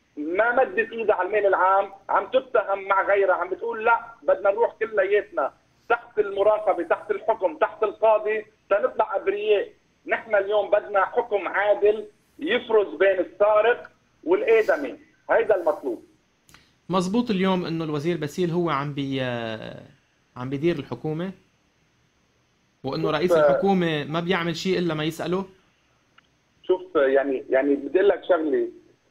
ما مدت ايدها على المال العام عم تتهم مع غيرها، عم بتقول لا بدنا نروح كلياتنا تحت المراقبه، تحت الحكم، تحت القاضي سنطلع ابرياء. نحن اليوم بدنا حكم عادل يفرز بين السارق والآدمي، هيدا المطلوب. مزبوط اليوم انه الوزير باسيل هو عم بي عم بيدير الحكومه، وانه رئيس الحكومه ما بيعمل شيء الا ما يساله. شوف يعني يعني بدي اقول لك شغله،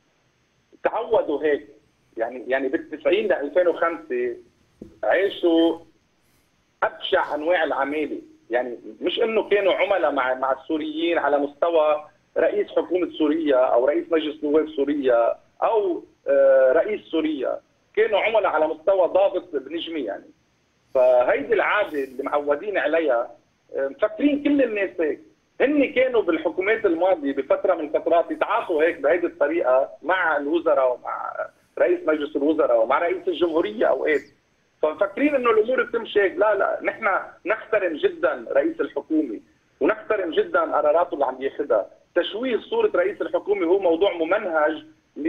تعودوا هيك، يعني يعني بالتسعين ل ألفين وخمسة عيشوا ابشع انواع العماله، يعني مش انه كانوا عملاء مع مع السوريين على مستوى رئيس حكومه سوريا او رئيس مجلس نواب سوريا او رئيس سوريا، كانوا عملاء على مستوى ضابط بنجمي يعني. فهيدي العاده اللي معودين عليها، مفكرين كل الناس هيك. هن كانوا بالحكومات الماضيه بفتره من الفترات يتعاطوا هيك بهيدي الطريقه مع الوزراء ومع رئيس مجلس الوزراء ومع رئيس الجمهوريه اوقات، فمفكرين انه الامور بتمشي هيك. لا لا، نحن نحترم جدا رئيس الحكومه ونحترم جدا قراراته اللي عم ياخذها. تشويه صوره رئيس الحكومه هو موضوع ممنهج ل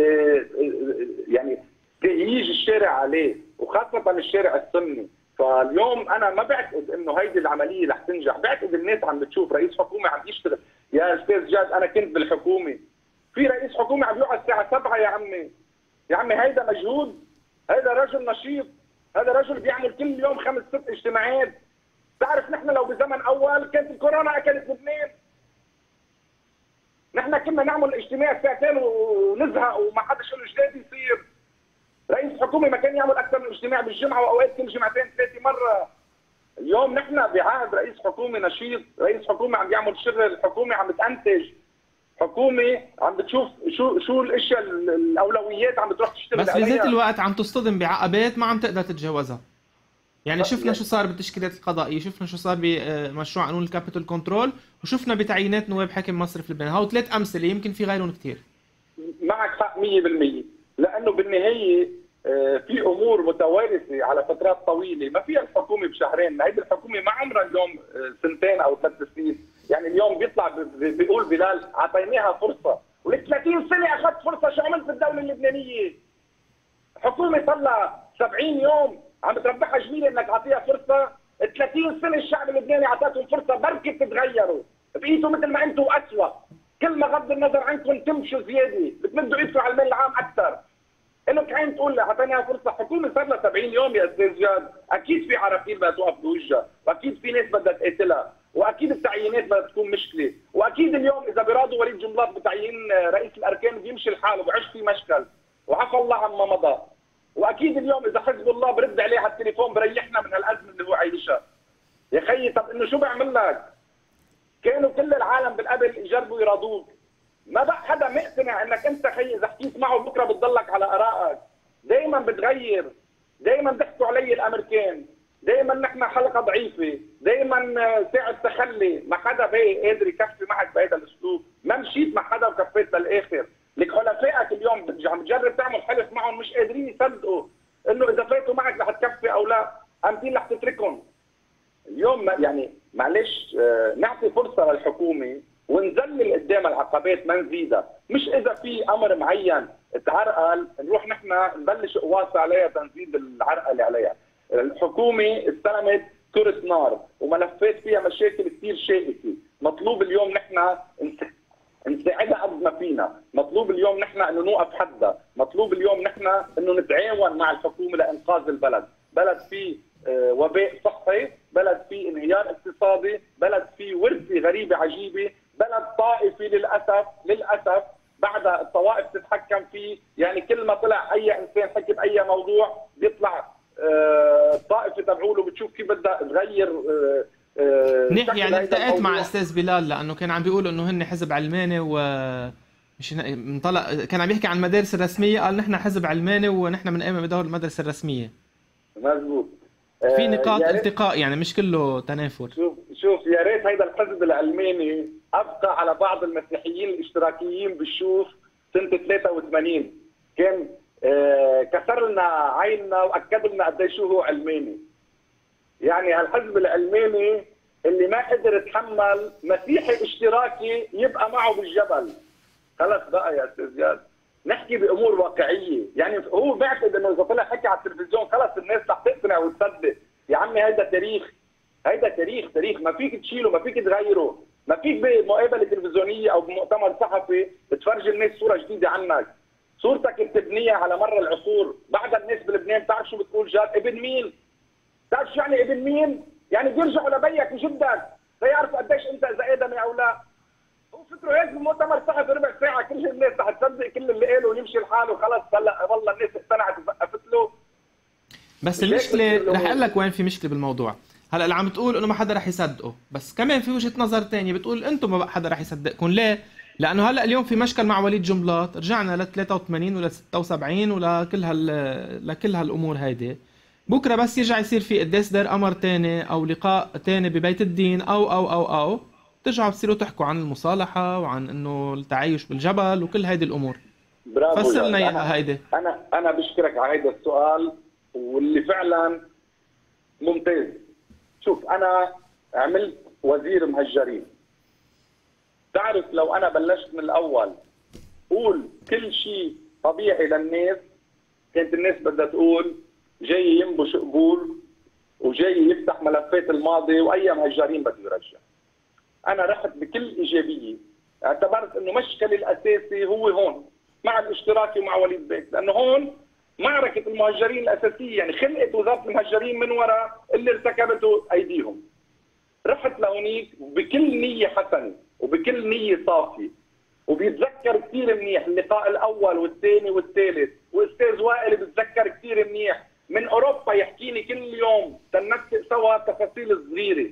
يعني تهييج الشارع عليه، وخاصه الشارع السني. فاليوم انا ما بعتقد انه هيدي العمليه رح تنجح، بعتقد الناس عم بتشوف رئيس حكومه عم يشتغل. يا استاذ جاد انا كنت بالحكومه، في رئيس حكومه عم يقعد الساعه سبعة يا عمي. يا عمي هيدا مجهود، هيدا رجل نشيط، هذا رجل بيعمل كل يوم خمس ست اجتماعات. تعرف نحن لو بزمن اول كانت الكورونا اكلت لبنان، نحن كنا نعمل اجتماع ساعتين ونزهق وما حدش له جديد يصير. رئيس حكومه ما كان يعمل اكثر من اجتماع بالجمعه واوقات كل جمعتين ثلاثه مره. اليوم نحن بعهد رئيس حكومه نشيط، رئيس حكومه عم يعمل شغل، حكومه عم بتنتج، حكومه عم بتشوف شو شو الاشياء الاولويات عم بتروح تشتغل بس عليها. بذات الوقت عم تصطدم بعقبات ما عم تقدر تتجاوزها. يعني شفنا شو صار بالتشكيلات القضائيه، شفنا شو صار بمشروع قانون الكابيتال كنترول، وشفنا بتعيينات نواب حاكم مصرف لبنان. هاو ثلاث امثله، يمكن في غيرهم كثير. معك حق مية بالمية، لانه بالنهايه في امور متوارثه على فترات طويله، ما فيها الحكومه بشهرين. هيدي الحكومه ما عمرها اليوم سنتين او ثلاث سنين، يعني اليوم بيطلع بيقول بلال اعطيناها فرصه، ولك ثلاثين سنه اخذت فرصه، شو عملت بالدوله اللبنانيه؟ حكومه صار لها سبعين يوم عم تربحها جميله انك اعطيها فرصه. ثلاثين سنه الشعب اللبناني اعطاكم فرصه بركي تتغيروا، بقيتوا مثل ما انتم اسوء، كل ما غض النظر عنكم تمشوا زياده، بتمدوا ايدكم على المال العام اكثر. الك عين تقول اعطيناها فرصه، حكومه صار لها سبعين يوم يا استاذ جاد، اكيد في عراقيل بدها توقف بوجهها، واكيد في ناس بدها تقاتلها، واكيد التعيينات بدها تكون مشكله، واكيد اليوم اذا برادوا وليد جنبلاط بتعيين رئيس الاركان بيمشي الحال وبعيش في مشكل، وعفى الله عما مضى. واكيد اليوم اذا حزب الله برد عليه على التليفون بريحنا من هالازمه اللي هو عايشها. يا خيي طب انه شو بعمل لك؟ كانوا كل العالم بالقبل يجربوا يراضوك. ما بقى حدا مقتنع انك انت خيي اذا حكيت معه بكره بتضلك على ارائك. دائما بتغير، دائما ضحكوا علي الامريكان، دائما نحن حلقه ضعيفه، دائما ساعه تخلي، ما حدا بقى قادر يكفي معك بهذا الاسلوب، ما مشيت مع حدا وكفيت للاخر. لك حلفائك اليوم عم تجرب تعمل حلف معهم مش قادرين يصدقوا انه اذا فاتوا معك رح تكفي او لا، امتين رح تتركهم. اليوم يعني معلش آه نعطي فرصه للحكومه ونذلل قدام العقبات ما نزيدها، مش اذا في امر معين تعرقل نروح نحن نبلش قواص عليها تنزيد العرقله اللي عليها. الحكومه استلمت كرة نار وملفات فيها مشاكل كثير شائكه، مطلوب اليوم نحن نساعدها قد ما فينا، مطلوب اليوم نحن انه نوقف حدها، مطلوب اليوم نحن انه نتعاون مع الحكومه لانقاذ البلد، بلد فيه وباء صحي، بلد فيه انهيار اقتصادي، بلد فيه ورثه غريبه عجيبه، بلد طائفي للاسف للاسف بعد الطوائف تتحكم فيه، يعني كل ما طلع اي انسان حكي باي موضوع بيطلع الطائفه تبعوله بتشوف كيف بدها تغير. منيح، يعني التقيت مع استاذ بلال لانه كان عم بيقولوا انه هن حزب علماني و مش انطلق، كان عم يحكي عن المدارس الرسميه، قال نحن حزب علماني ونحن بنقيم بدور المدرسه الرسميه. مزبوط. في نقاط التقاء يعني مش كله تنافر. شوف شوف يا ريت هيدا الحزب العلماني ابقى على بعض المسيحيين الاشتراكيين بالشوف سنه ثلاثة وثمانين، كان آه كسر لنا عيننا واكد لنا قد ايش هو علماني. يعني هالحزب العلماني اللي ما قدر يتحمل مسيحي اشتراكي يبقى معه بالجبل. خلص بقى يا استاذ زياد، نحكي بامور واقعيه، يعني هو بيعتقد انه اذا طلع حكي على التلفزيون خلص الناس رح تقتنع وتصدق. يا عمي هيدا تاريخ، هيدا تاريخ، تاريخ ما فيك تشيله، ما فيك تغيره، ما فيك بمقابله تلفزيونيه او بمؤتمر صحفي تفرجي الناس صوره جديده عنك. صورتك بتبنيها على مر العصور، بعد الناس بلبنان بتعرف شو بتقول جاد؟ ابن مين؟ بتعرف شو يعني ابن مين؟ يعني بيرجعوا لبيك وجدك ليعرفوا قديش انت اذا ادمي او لا. هو فكره هيك بمؤتمر صحفي ربع ساعه كل الناس رح تصدق كل اللي قاله ويمشي الحال وخلص هلا والله الناس اقتنعت ووقفت له. بس المشكله رح اقول لك وين في مشكله بالموضوع. هلا اللي عم بتقول انه ما حدا رح يصدقه، بس كمان في وجهه نظر ثانيه بتقول انتم ما بقى حدا رح يصدقكم. ليه؟ لانه هلا اليوم في مشكل مع وليد جنبلاط، رجعنا ل ثلاثة وثمانين ولا ستة وسبعين ولا كل هال لكل هالامور هيدي. بكره بس يرجع يصير في قداس دير امر ثاني او لقاء ثاني ببيت الدين او او او او ترجعوا بتصيروا تحكوا عن المصالحه وعن انه التعايش بالجبل وكل هيدي الامور. برافو فسرنا اياها هيدي. انا انا بشكرك على هيدا السؤال واللي فعلا ممتاز. شوف انا عملت وزير مهجرين، تعرف لو انا بلشت من الاول قول كل شيء طبيعي للناس كانت الناس بدها تقول جاي ينبش قبول وجاي يفتح ملفات الماضي واي مهجرين بده يرجع. انا رحت بكل ايجابيه، اعتبرت انه مشكلي الاساسي هو هون مع الاشتراكي ومع وليد بيك، لانه هون معركه المهجرين الاساسيه، يعني خلقت وزاره المهجرين من وراء اللي ارتكبته ايديهم. رحت لهونيك بكل نيه حسنه وبكل نيه صافيه، وبيتذكر كثير منيح اللقاء الاول والثاني والثالث، واستاذ وائل بيتذكر كثير منيح من اوروبا يحكيني كل يوم تنتق سوا تفاصيل صغيره.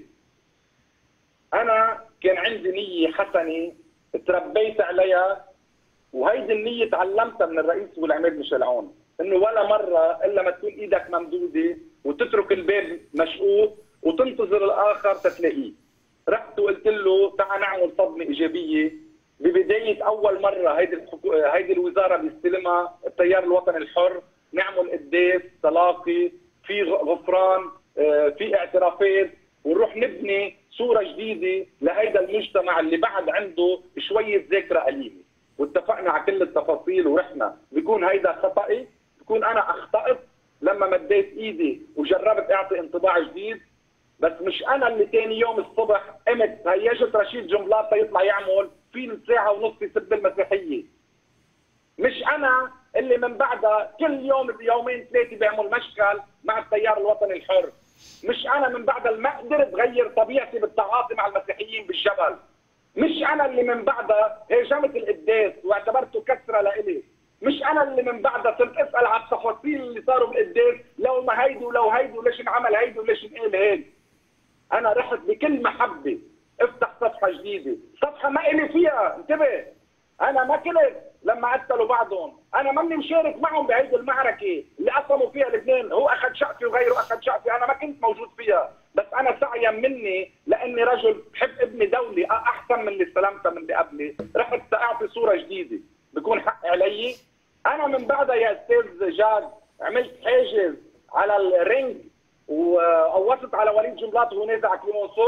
انا كان عندي نيه حسنه تربيت عليها، وهيدي النيه تعلمتها من الرئيس والعماد ميشيل عون، انه ولا مره الا ما تكون ايدك ممدوده وتترك الباب مشقوق وتنتظر الاخر تتلاقيه. رحت وقلت له تعال نعمل صدمه ايجابيه ببدايه اول مره هيدي الحكو... هيدي الوزاره بيستلمها التيار الوطني الحر، نعمل قداس تلاقي في غفران، في اعترافات، ونروح نبني صوره جديده لهيدا المجتمع اللي بعد عنده شويه ذاكره قليله. واتفقنا على كل التفاصيل ورحنا، بيكون هيدا خطئي بكون انا اخطأت لما مديت ايدي وجربت اعطي انطباع جديد، بس مش انا اللي ثاني يوم الصبح قمت هيجت رشيد جنبلاط يطلع يعمل في ساعه ونص يسب المسيحيه. مش انا اللي من بعدها كل يوم يومين ثلاثه بيعمل مشكل مع التيار الوطني الحر. مش انا من بعدها ما قدرت غير طبيعتي بالتعاطي مع المسيحيين بالجبل. مش انا اللي من بعدها هاجمت القداس واعتبرته كسره لإلي. مش انا اللي من بعدها صرت اسال على التفاصيل اللي صاروا بالقداس، لو ما هيدي ولو هيدي وليش انعمل هيدي وليش انقال هيك. انا رحت بكل محبه افتح صفحه جديده، صفحه ما الي فيها، انتبه. انا ما كنت لما قتلوا بعضهم، انا ماني مشارك معهم بهيدي المعركه اللي قسموا فيها الاثنين، هو اخذ شقفي وغيره اخذ شقفي، انا ما كنت موجود فيها، بس انا سعيا مني لاني رجل بحب ابني دولي احسن من اللي استلمتها من اللي قبلي، رحت اعطي صوره جديده، بكون حق علي. انا من بعدها يا استاذ جاد عملت حاجز على الرينج وقوصت على وليد جنبلاط وهو نازع كليمونسو.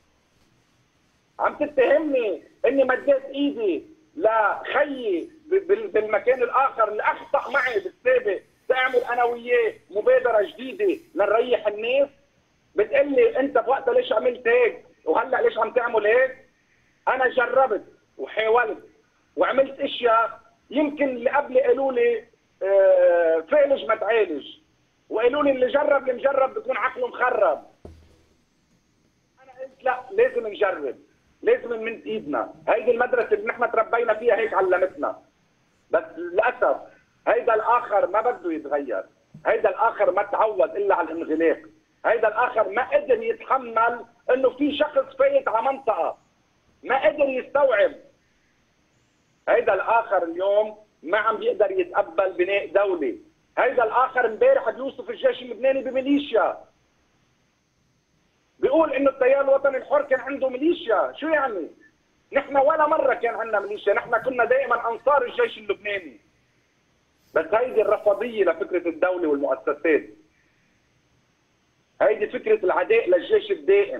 عم تتهمني اني مديت ايدي لخيي بالمكان الاخر اللي اخطا معي بالسابق، تعمل انا وياه مبادره جديده لنريح الناس. بتقلي انت بوقتها ليش عملت هيك وهلا ليش عم تعمل هيك؟ انا جربت وحاولت وعملت اشياء يمكن اللي قبلي قالوا لي اه فعلج ما تعالج، وقالوا لي اللي جرب اللي مجرب بيكون عقله مخرب. انا قلت لا، لازم نجرب، لازم نمد ايدنا. هيدي المدرسه اللي نحن تربينا فيها هيك علمتنا، بس للاسف هيدا الاخر ما بده يتغير، هيدا الاخر ما تعود الا على الانغلاق، هيدا الاخر ما قدر يتحمل انه في شخص فايت على منطقه، ما قدر يستوعب. هيدا الاخر اليوم ما عم بيقدر يتقبل بناء دولي. هيدا الاخر امبارح بيوصف الجيش اللبناني بميليشيا، بيقول انه التيار الوطني الحر كان عنده ميليشيا. شو يعني؟ نحن ولا مره كان عندنا ميليشيا، نحن كنا دائما انصار الجيش اللبناني. بس هيدي الرفضيه لفكره الدوله والمؤسسات، هيدي فكره العداء للجيش الدائم.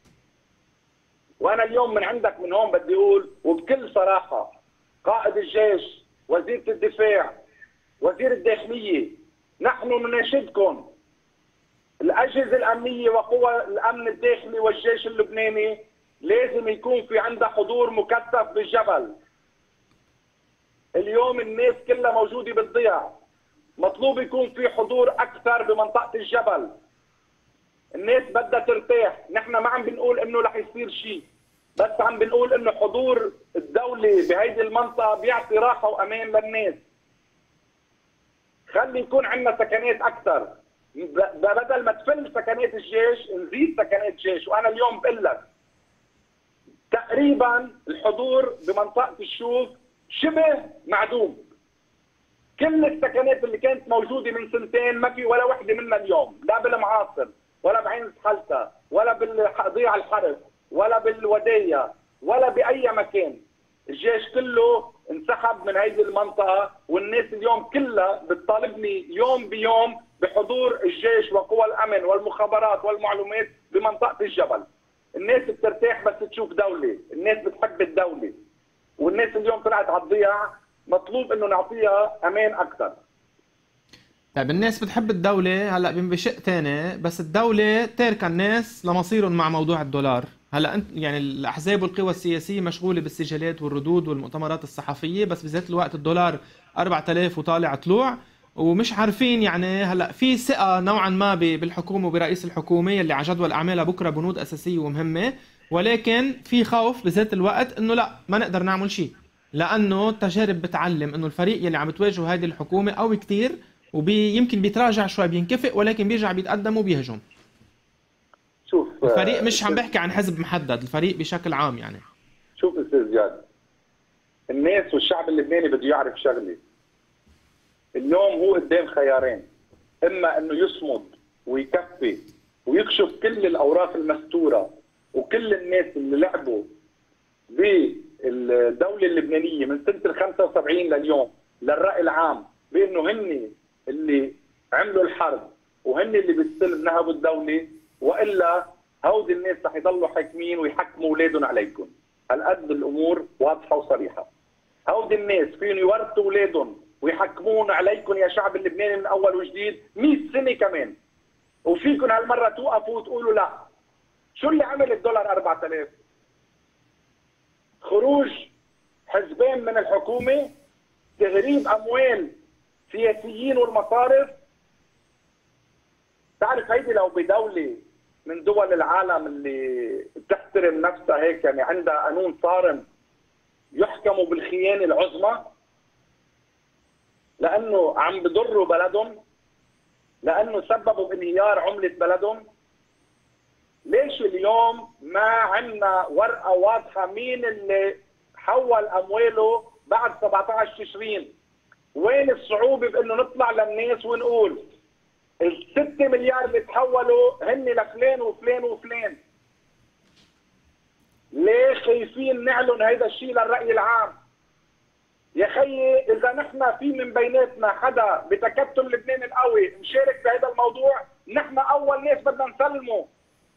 وانا اليوم من عندك من هون بدي اقول وبكل صراحه، قائد الجيش، وزيره الدفاع، وزير الداخليه، نحن نناشدكم الاجهزه الامنيه وقوى الامن الداخلي والجيش اللبناني لازم يكون في عندها حضور مكثف بالجبل. اليوم الناس كلها موجوده بالضياع، مطلوب يكون في حضور اكثر بمنطقه الجبل. الناس بدها ترتاح، نحن ما عم بنقول انه رح يصير شيء، بس عم بنقول انه حضور الدوله بهيدي المنطقه بيعطي راحه وامان للناس. خلي يكون عندنا سكنات اكثر، بدل ما تفل سكنات الجيش نزيد سكنات جيش. وانا اليوم بقول لك تقريبا الحضور بمنطقه الشوف شبه معدوم. كل السكنات اللي كانت موجوده من سنتين ما في ولا وحده منها اليوم، لا بالمعاصر ولا بعين حلتا ولا بالضياع الحرب ولا بالودايا ولا باي مكان. الجيش كله انسحب من هذه المنطقه، والناس اليوم كلها بتطالبني يوم بيوم بحضور الجيش وقوى الامن والمخابرات والمعلومات بمنطقه الجبل. الناس بترتاح بس تشوف دوله، الناس بتحب الدوله، والناس اليوم طلعت على الضياع، مطلوب انه نعطيها امان اكثر. طيب الناس بتحب الدولة، هلا بشق ثاني، بس الدولة تاركة الناس لمصيرهم مع موضوع الدولار. هلا انت يعني الاحزاب والقوى السياسية مشغولة بالسجلات والردود والمؤتمرات الصحفية، بس بذات الوقت الدولار أربعة آلاف وطالع طلوع، ومش عارفين يعني. هلا في ثقة نوعا ما بالحكومة وبرئيس الحكومة اللي على جدول اعمالها بكره بنود اساسية ومهمة، ولكن في خوف بذات الوقت انه لا ما نقدر نعمل شيء، لانه التجارب بتعلم انه الفريق اللي عم تواجهه هذه الحكومة قوي كتير، ويمكن بيتراجع شوي بينكفئ، ولكن بيرجع بيتقدم وبيهجم. شوف الفريق مش عم بحكي عن حزب محدد، الفريق بشكل عام يعني. شوف استاذ زياد، الناس والشعب اللبناني بده يعرف شغله. اليوم هو قدام خيارين، اما انه يصمد ويكفي ويكشف كل الاوراق المستوره وكل الناس اللي لعبوا بالدوله اللبنانيه من سنه ال خمسة وسبعين لليوم للراي العام بانه هن اللي عملوا الحرب وهن اللي بالسلم نهبوا الدوله، والا هودي الناس رح يضلوا حاكمين ويحكموا اولادهم عليكم. هالقد الامور واضحه وصريحه. هودي الناس فيهم يورثوا اولادهم ويحكمون عليكم يا شعب اللبناني من اول وجديد مئة سنه كمان، وفيكم هالمره توقفوا وتقولوا لا. شو اللي عمل الدولار أربعة آلاف؟ خروج حزبين من الحكومه، تهريب اموال سياسيين والمصارف. تعرف هيدي لو بدوله من دول العالم اللي بتحترم نفسها هيك، يعني عندها قانون صارم، يحكموا بالخيانه العظمى لانه عم بضروا بلدهم، لانه سببوا بانهيار عمله بلدهم. ليش اليوم ما عندنا ورقه واضحه مين اللي حول امواله بعد سبعة عشر تشرين؟ وين الصعوبه بانه نطلع للناس ونقول الستة مليار اللي تحولوا هن لفلان وفلان وفلان؟ ليه خايفين نعلن هيدا الشيء للرأي العام؟ يا خيي اذا نحن في من بيناتنا حدا بتكتل لبنان القوي مشارك بهذا الموضوع، نحن اول ناس بدنا نسلمه.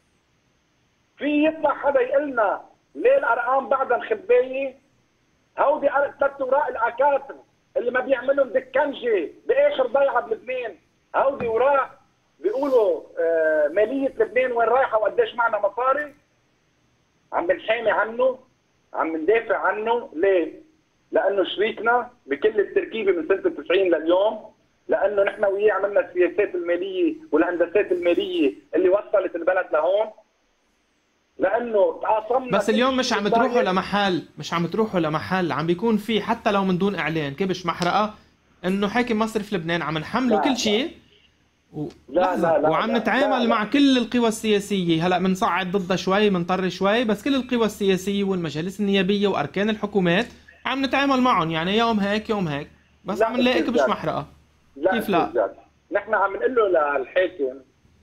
في يطلع حدا يقلنا ليه الارقام بعدها مخبايه؟ هودي ثلاث اوراق العكاتر اللي ما بيعملهم دكنجه باخر ضيعه بلبنان، هودي اوراق بيقولوا آه ماليه لبنان وين رايحه وقديش معنا مصاري. عم بنحامي عنه، عم ندافع عنه. ليه؟ لانه شريكنا بكل التركيبه من سنه التسعين لليوم، لانه نحن وياه عملنا السياسات الماليه والهندسات الماليه اللي وصلت البلد لهون، لانه تعاصمنا. بس اليوم مش عم تروحوا لمحل، مش عم تروحوا لمحل عم بيكون في حتى لو من دون اعلان كبش محرقه انه حاكم مصرف لبنان عم نحمله كل شيء و... لا لا لا وعم لا نتعامل لا لا. مع كل القوى السياسيه. هلا بنصعد ضدها شوي، بنطر شوي، بس كل القوى السياسيه والمجالس النيابيه واركان الحكومات عم نتعامل معهم، يعني يوم هيك يوم هيك، بس عم نلاقي كبش محرقه. لا كيف لا؟ لا نحن عم نقول له للحاكم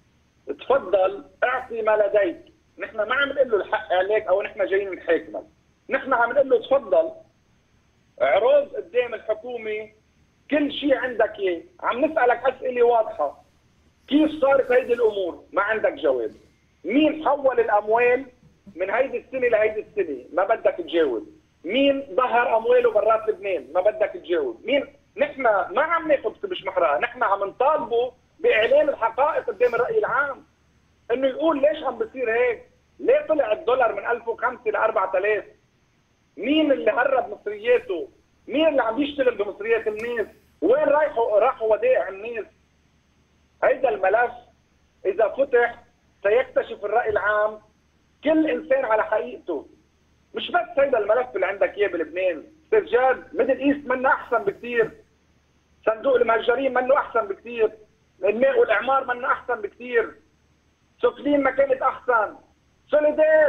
تفضل اعطي ما لديك. نحن ما عم نقول له الحق عليك او نحن جايين نحاكمك، نحن عم نقول له تفضل اعرض قدام الحكومه كل شيء عندك اياه. عم نسالك اسئله واضحه، كيف صارت هيدي الامور؟ ما عندك جواب. مين حول الاموال من هيدي السنه لهيدي السنه؟ ما بدك تجاوب. مين ظهر امواله برات لبنان؟ ما بدك تجاوب. مين؟ نحن ما عم ناخذ كبش محرقه، نحن عم نطالبه باعلان الحقائق قدام الراي العام، انه يقول ليش عم بصير هيك؟ ليه طلع الدولار من ألف وخمسة ل أربعة آلاف؟ مين اللي هرب مصرياته؟ مين اللي عم يشتغل بمصريات الناس؟ وين رايحوا راحوا ودائع الناس؟ هيدا الملف اذا فتح سيكتشف الراي العام كل انسان على حقيقته. مش بس هيدا الملف اللي عندك اياه بلبنان، استاذ جاد، ميدل ايست منه احسن بكثير، صندوق المهجرين منه احسن بكثير، الماء والاعمار منه احسن بكثير، سفلين ما كانت احسن، سوليدير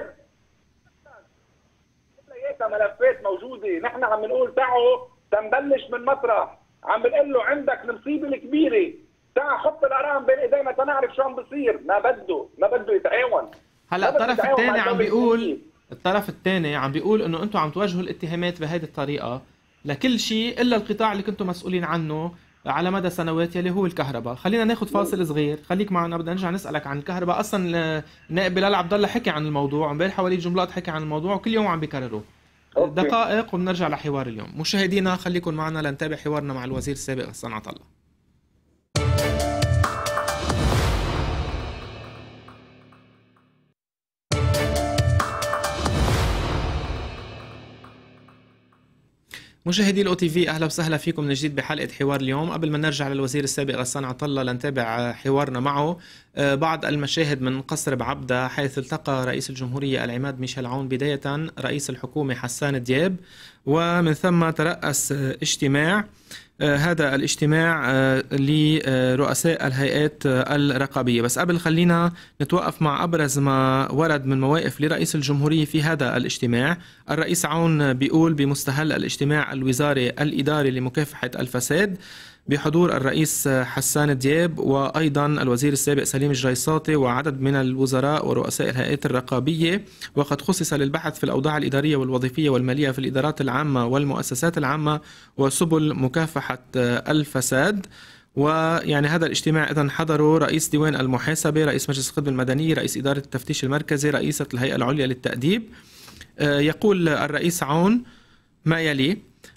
كلياتها ملفات موجوده. نحن عم نقول تعوا تنبلش من مطرح، عم بنقول له عندك المصيبه الكبيره، تعا حط الارقام بين ايدينا تنعرف شو عم بصير. ما بده ما بده يتعاون. هلا الطرف الثاني عم بيقول الطرف الثاني عم بيقول انه انتم عم توجهوا الاتهامات بهذه الطريقه لكل شيء الا القطاع اللي كنتم مسؤولين عنه على مدى سنوات يلي هو الكهرباء. خلينا ناخذ فاصل صغير، خليك معنا، بدنا نرجع نسالك عن الكهرباء. اصلا النائب بلال عبد الله حكي عن الموضوع، امبارح وليد جملات حكي عن الموضوع، وكل يوم عم بيكرروه. دقائق وبنرجع لحوار اليوم. مشاهدينا خليكم معنا لنتابع حوارنا مع الوزير السابق غسان عطله. مشاهدي الاو تي في، اهلا وسهلا فيكم من جديد بحلقه حوار اليوم. قبل ما نرجع للوزير السابق غسان عطله لنتابع حوارنا معه، بعض المشاهد من قصر بعبدة حيث التقى رئيس الجمهوريه العماد ميشيل عون بدايه رئيس الحكومه حسان دياب، ومن ثم ترأس اجتماع هذا الاجتماع لرؤساء الهيئات الرقابية. بس قبل خلينا نتوقف مع أبرز ما ورد من مواقف لرئيس الجمهورية في هذا الاجتماع. الرئيس عون بيقول بمستهل الاجتماع الوزاري الإداري لمكافحة الفساد بحضور الرئيس حسان دياب وأيضا الوزير السابق سليم الجريساطي وعدد من الوزراء ورؤساء الهيئات الرقابية، وقد خصص للبحث في الأوضاع الإدارية والوظيفية والمالية في الإدارات العامة والمؤسسات العامة وسبل مكافحة الفساد. ويعني هذا الاجتماع إذن حضروا رئيس ديوان المحاسبة، رئيس مجلس الخدمة المدنية، رئيس إدارة التفتيش المركزي، رئيسة الهيئة العليا للتأديب. يقول الرئيس عون ما يلي: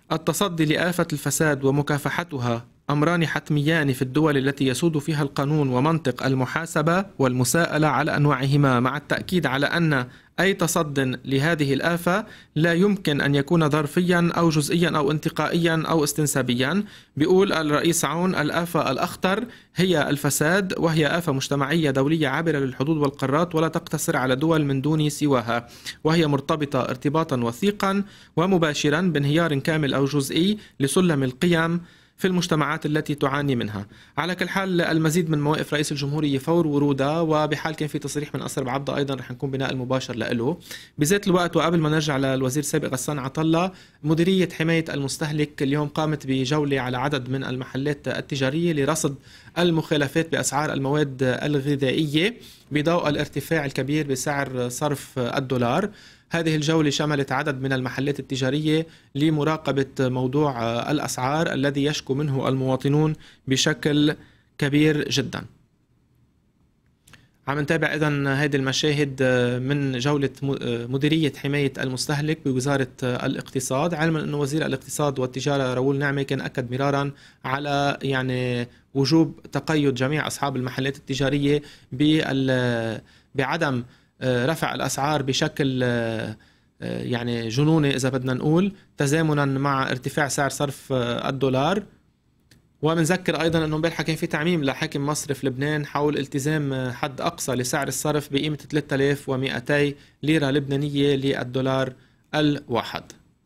التصدي لآفة الفساد ومكافحتها أمران حتميان في الدول التي يسود فيها القانون ومنطق المحاسبة والمساءلة على أنواعهما، مع التأكيد على أن أي تصد لهذه الآفة لا يمكن أن يكون ظرفيا أو جزئيا أو انتقائيا أو استنسابيا. بيقول الرئيس عون: الآفة الأخطر هي الفساد، وهي آفة مجتمعية دولية عابرة للحدود والقارات ولا تقتصر على دول من دون سواها، وهي مرتبطة ارتباطا وثيقا ومباشرا بانهيار كامل أو جزئي لسلم القيم في المجتمعات التي تعاني منها. على كل حال المزيد من مواقف رئيس الجمهورية فور ورودها، وبحال كان في تصريح من أسرب عبده أيضا رح نكون بناء المباشر له. بذات الوقت وقبل ما نرجع للوزير السابق غسان عطلة، مديرية حماية المستهلك اليوم قامت بجولة على عدد من المحلات التجارية لرصد المخالفات بأسعار المواد الغذائية بضوء الارتفاع الكبير بسعر صرف الدولار. هذه الجولة شملت عدد من المحلات التجارية لمراقبة موضوع الأسعار الذي يشكو منه المواطنون بشكل كبير جدا. عم نتابع إذن هذه المشاهد من جولة مديرية حماية المستهلك بوزارة الاقتصاد، علما أن وزير الاقتصاد والتجارة راؤول نعمة كان أكد مرارا على يعني وجوب تقيد جميع أصحاب المحلات التجارية بعدم رفع الأسعار بشكل يعني جنوني إذا بدنا نقول، تزامنا مع ارتفاع سعر صرف الدولار. ومنذكر أيضا أنه امبارح كان في تعميم لحاكم مصرف لبنان حول التزام حد أقصى لسعر الصرف بقيمة ثلاثة آلاف ومئتين ليرة لبنانية للدولار الواحد.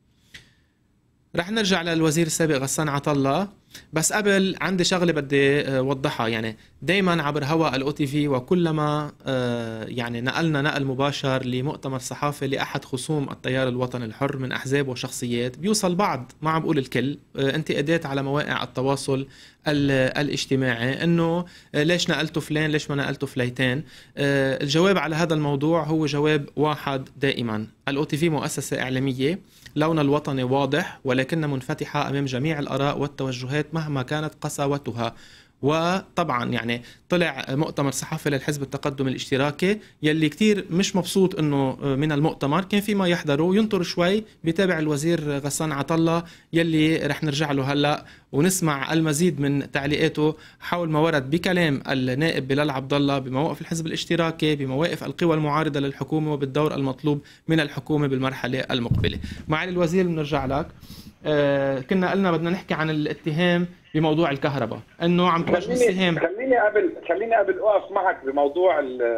رح نرجع للوزير السابق غسان عطلة، بس قبل عندي شغله بدي اوضحها. يعني دائما عبر هواء الاو تي في وكلما يعني نقلنا نقل مباشر لمؤتمر صحافي لاحد خصوم التيار الوطني الحر من احزاب وشخصيات، بيوصل بعض، ما عم بقول الكل، انتقادات على مواقع التواصل الاجتماعي انه ليش نقلتوا فلان، ليش ما نقلتوا فليتين. الجواب على هذا الموضوع هو جواب واحد دائما. الاو تي في مؤسسه اعلاميه، لونها الوطني واضح، ولكن منفتحة أمام جميع الآراء والتوجهات مهما كانت قساوتها. وطبعا يعني طلع مؤتمر صحفي للحزب التقدم الاشتراكي يلي كتير مش مبسوط انه من المؤتمر، كان فيما يحضره ينطر شوي بيتابع الوزير غسان عطلة يلي رح نرجع له هلا ونسمع المزيد من تعليقاته حول ما ورد بكلام النائب بلال عبد الله بمواقف الحزب الاشتراكي، بمواقف القوى المعارضة للحكومة، وبالدور المطلوب من الحكومة بالمرحلة المقبلة. معالي الوزير بنرجع لك. آه كنا قلنا بدنا نحكي عن الاتهام بموضوع الكهرباء، انه عم توجه السهام. خليني قبل خليني قبل اوقف معك بموضوع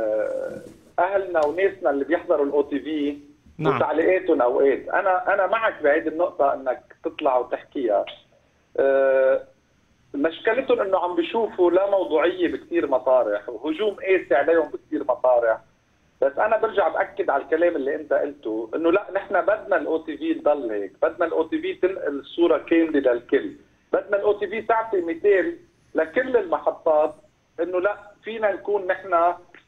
اهلنا وناسنا اللي بيحضروا الاو تي في وتعليقاتهم اوقات. انا انا معك بهيدي النقطه انك تطلع وتحكيها. أه مشكلتهم انه عم بيشوفوا لا موضوعيه بكثير مطارح وهجوم قاسي عليهم بكثير مطارح. بس انا برجع باكد على الكلام اللي انت قلته، انه لا، نحن بدنا الاو تي في تضل هيك، بدنا الاو تي في تنقل الصوره كامله للكل، بدنا الاو تي في تعطي مثال لكل المحطات انه لا، فينا نكون نحن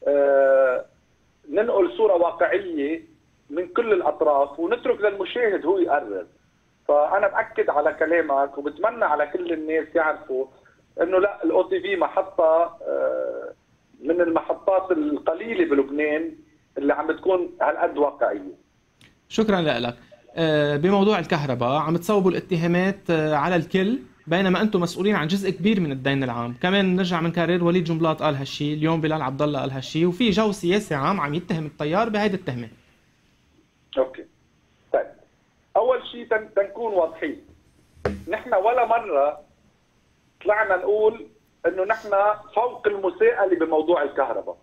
آه ننقل صوره واقعيه من كل الاطراف ونترك للمشاهد هو يقرر. فانا باكد على كلامك وبتمنى على كل الناس يعرفوا انه لا، الاو تي في محطه آه من المحطات القليله بلبنان اللي عم بتكون هالقد واقعيه. شكرا لك. بموضوع الكهرباء عم تصوبوا الاتهامات على الكل، بينما انتم مسؤولين عن جزء كبير من الدين العام. كمان نرجع من كارير، وليد جنبلاط قال هالشيء، اليوم بلال عبد الله قال هالشيء، وفي جو سياسي عام عم يتهم التيار بهيدي التهمه. اوكي. طيب، اول شيء تنكون واضحين، نحن ولا مره طلعنا نقول انه نحن فوق المساءله بموضوع الكهرباء،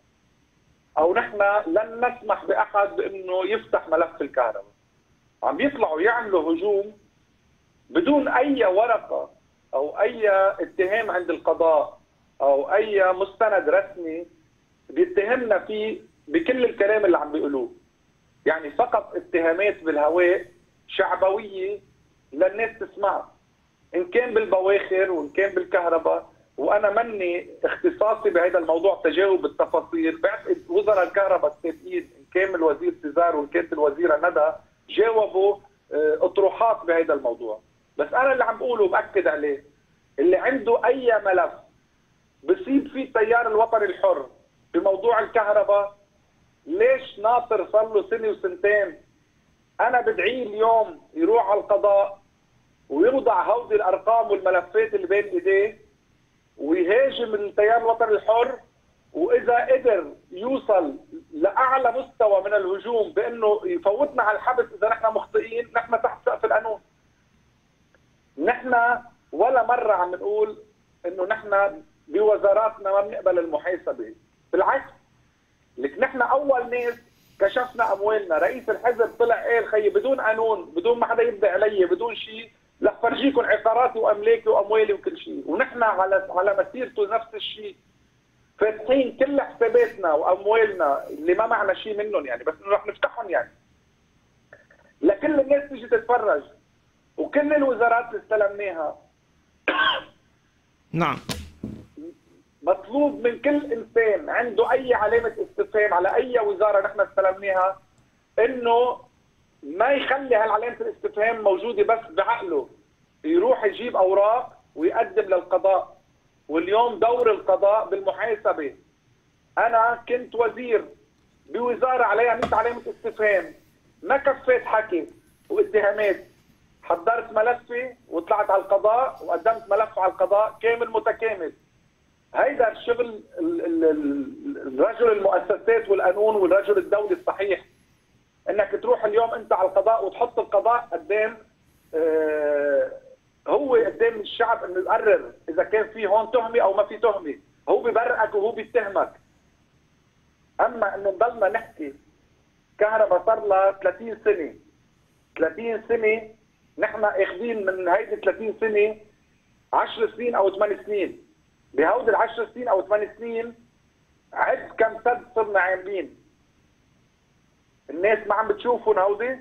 او نحن لن نسمح باحد بانه يفتح ملف الكهرباء. عم بيطلعوا يعملوا هجوم بدون اي ورقه او اي اتهام عند القضاء او اي مستند رسمي بيتهمنا فيه بكل الكلام اللي عم بيقولوه. يعني فقط اتهامات بالهواء شعبويه للناس تسمعها، ان كان بالبواخر وان كان بالكهرباء. وانا مني اختصاصي بهذا الموضوع تجاوب بالتفاصيل، بعتقد وزراء الكهرباء السابقين ان كان الوزير سيزار وان كانت الوزيره ندى جاوبوا اطروحات بهذا الموضوع. بس انا اللي عم بقوله باكد عليه، اللي عنده اي ملف بصيب فيه التيار الوطني الحر بموضوع الكهرباء، ليش ناطر صار له سنه وسنتين؟ انا بدعيه اليوم يروح على القضاء ويوضع هودي الارقام والملفات اللي بين ايديه ويهاجم التيار الوطني الحر، واذا قدر يوصل لاعلى مستوى من الهجوم بانه يفوتنا على الحبس اذا نحن مخطئين، نحن تحت سقف القانون. نحن ولا مره عم نقول انه نحن بوزاراتنا ما بنقبل المحاسبه، بالعكس، لك نحن اول ناس كشفنا اموالنا. رئيس الحزب طلع قال خيي بدون قانون، بدون ما حدا يبدا علي، بدون شيء، رح فرجيكم عقاراتي واملاكي واموالي وكل شيء. ونحن على على مسيرته نفس الشيء، فاتحين كل حساباتنا واموالنا اللي ما معنا شيء منهم يعني، بس انه رح نفتحهم يعني لكل الناس تيجي تتفرج، وكل الوزارات اللي استلمناها. نعم. مطلوب من كل انسان عنده اي علامه استفهام على اي وزاره نحن استلمناها انه ما يخلي هالعلامه الاستفهام موجوده بس بعقله، يروح يجيب اوراق ويقدم للقضاء. واليوم دور القضاء بالمحاسبه. انا كنت وزير بوزاره عليها مئة علامه استفهام، ما كفيت حكي واتهامات، حضرت ملفي وطلعت على القضاء وقدمت ملف على القضاء كامل متكامل. هيدا الشغل الرجل المؤسسات والقانون والرجل الدولي الصحيح، انك تروح اليوم انت على القضاء وتحط القضاء قدام آه هو قدام الشعب انه يقرر اذا كان في هون تهمه او ما في تهمه، هو بيبرئك وهو بيتهمك. اما انه نضلنا نحكي كهرباء صار لها ثلاثين سنه، ثلاثين سنه نحن اخذين من هيدي ثلاثين سنه عشر سنين او ثمان سنين. بهودي العشر سنين او ثمان سنين عد كم سد صرنا عاملين. الناس ما عم بتشوفهم هودي.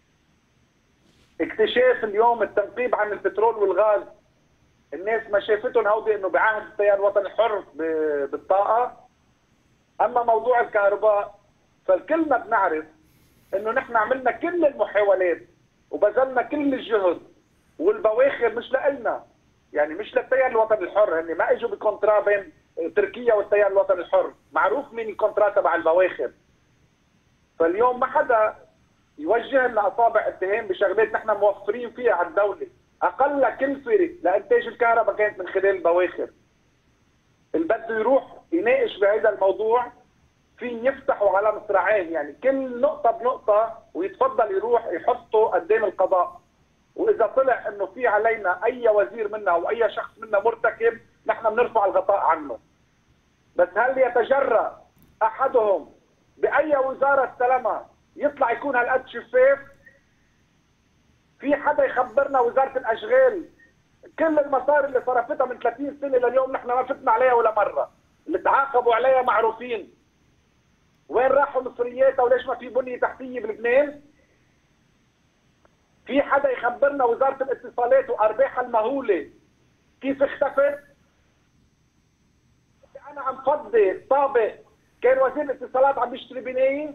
اكتشاف اليوم التنقيب عن البترول والغاز، الناس ما شافتهم هودي انه بعهد التيار الوطني الحر بالطاقه. اما موضوع الكهرباء فالكلنا بنعرف انه نحن عملنا كل المحاولات وبذلنا كل الجهد، والبواخر مش لنا يعني، مش للتيار الوطني الحر، هن ما اجوا بكونترا بين تركيا والتيار الوطني الحر، معروف مين الكونترا تبع البواخر. فاليوم ما حدا يوجه لنا اصابع اتهام بشغلات نحن موفرين فيها على الدوله. اقل كلفه لانتاج الكهرباء كانت من خلال البواخر. اللي بده يروح يناقش بهذا الموضوع في يفتحوا على مصراعيه يعني، كل نقطه بنقطه، ويتفضل يروح يحطه قدام القضاء. واذا طلع انه في علينا اي وزير منا او اي شخص منا مرتكب، نحن بنرفع الغطاء عنه. بس هل يتجرأ احدهم باي وزاره استلمها يطلع يكون هالقد شفاف؟ في حدا يخبرنا وزاره الاشغال كل المصاري اللي صرفتها من ثلاثين سنه لليوم نحن ما فتنا عليها ولا مره، اللي تعاقبوا عليها معروفين. وين راحوا مصرياتها وليش ما في بنيه تحتيه بلبنان؟ في حدا يخبرنا وزاره الاتصالات وارباحها المهوله كيف اختفت؟ انا عم فضي طابق كان وزير الاتصالات عم بيشتري بنايه.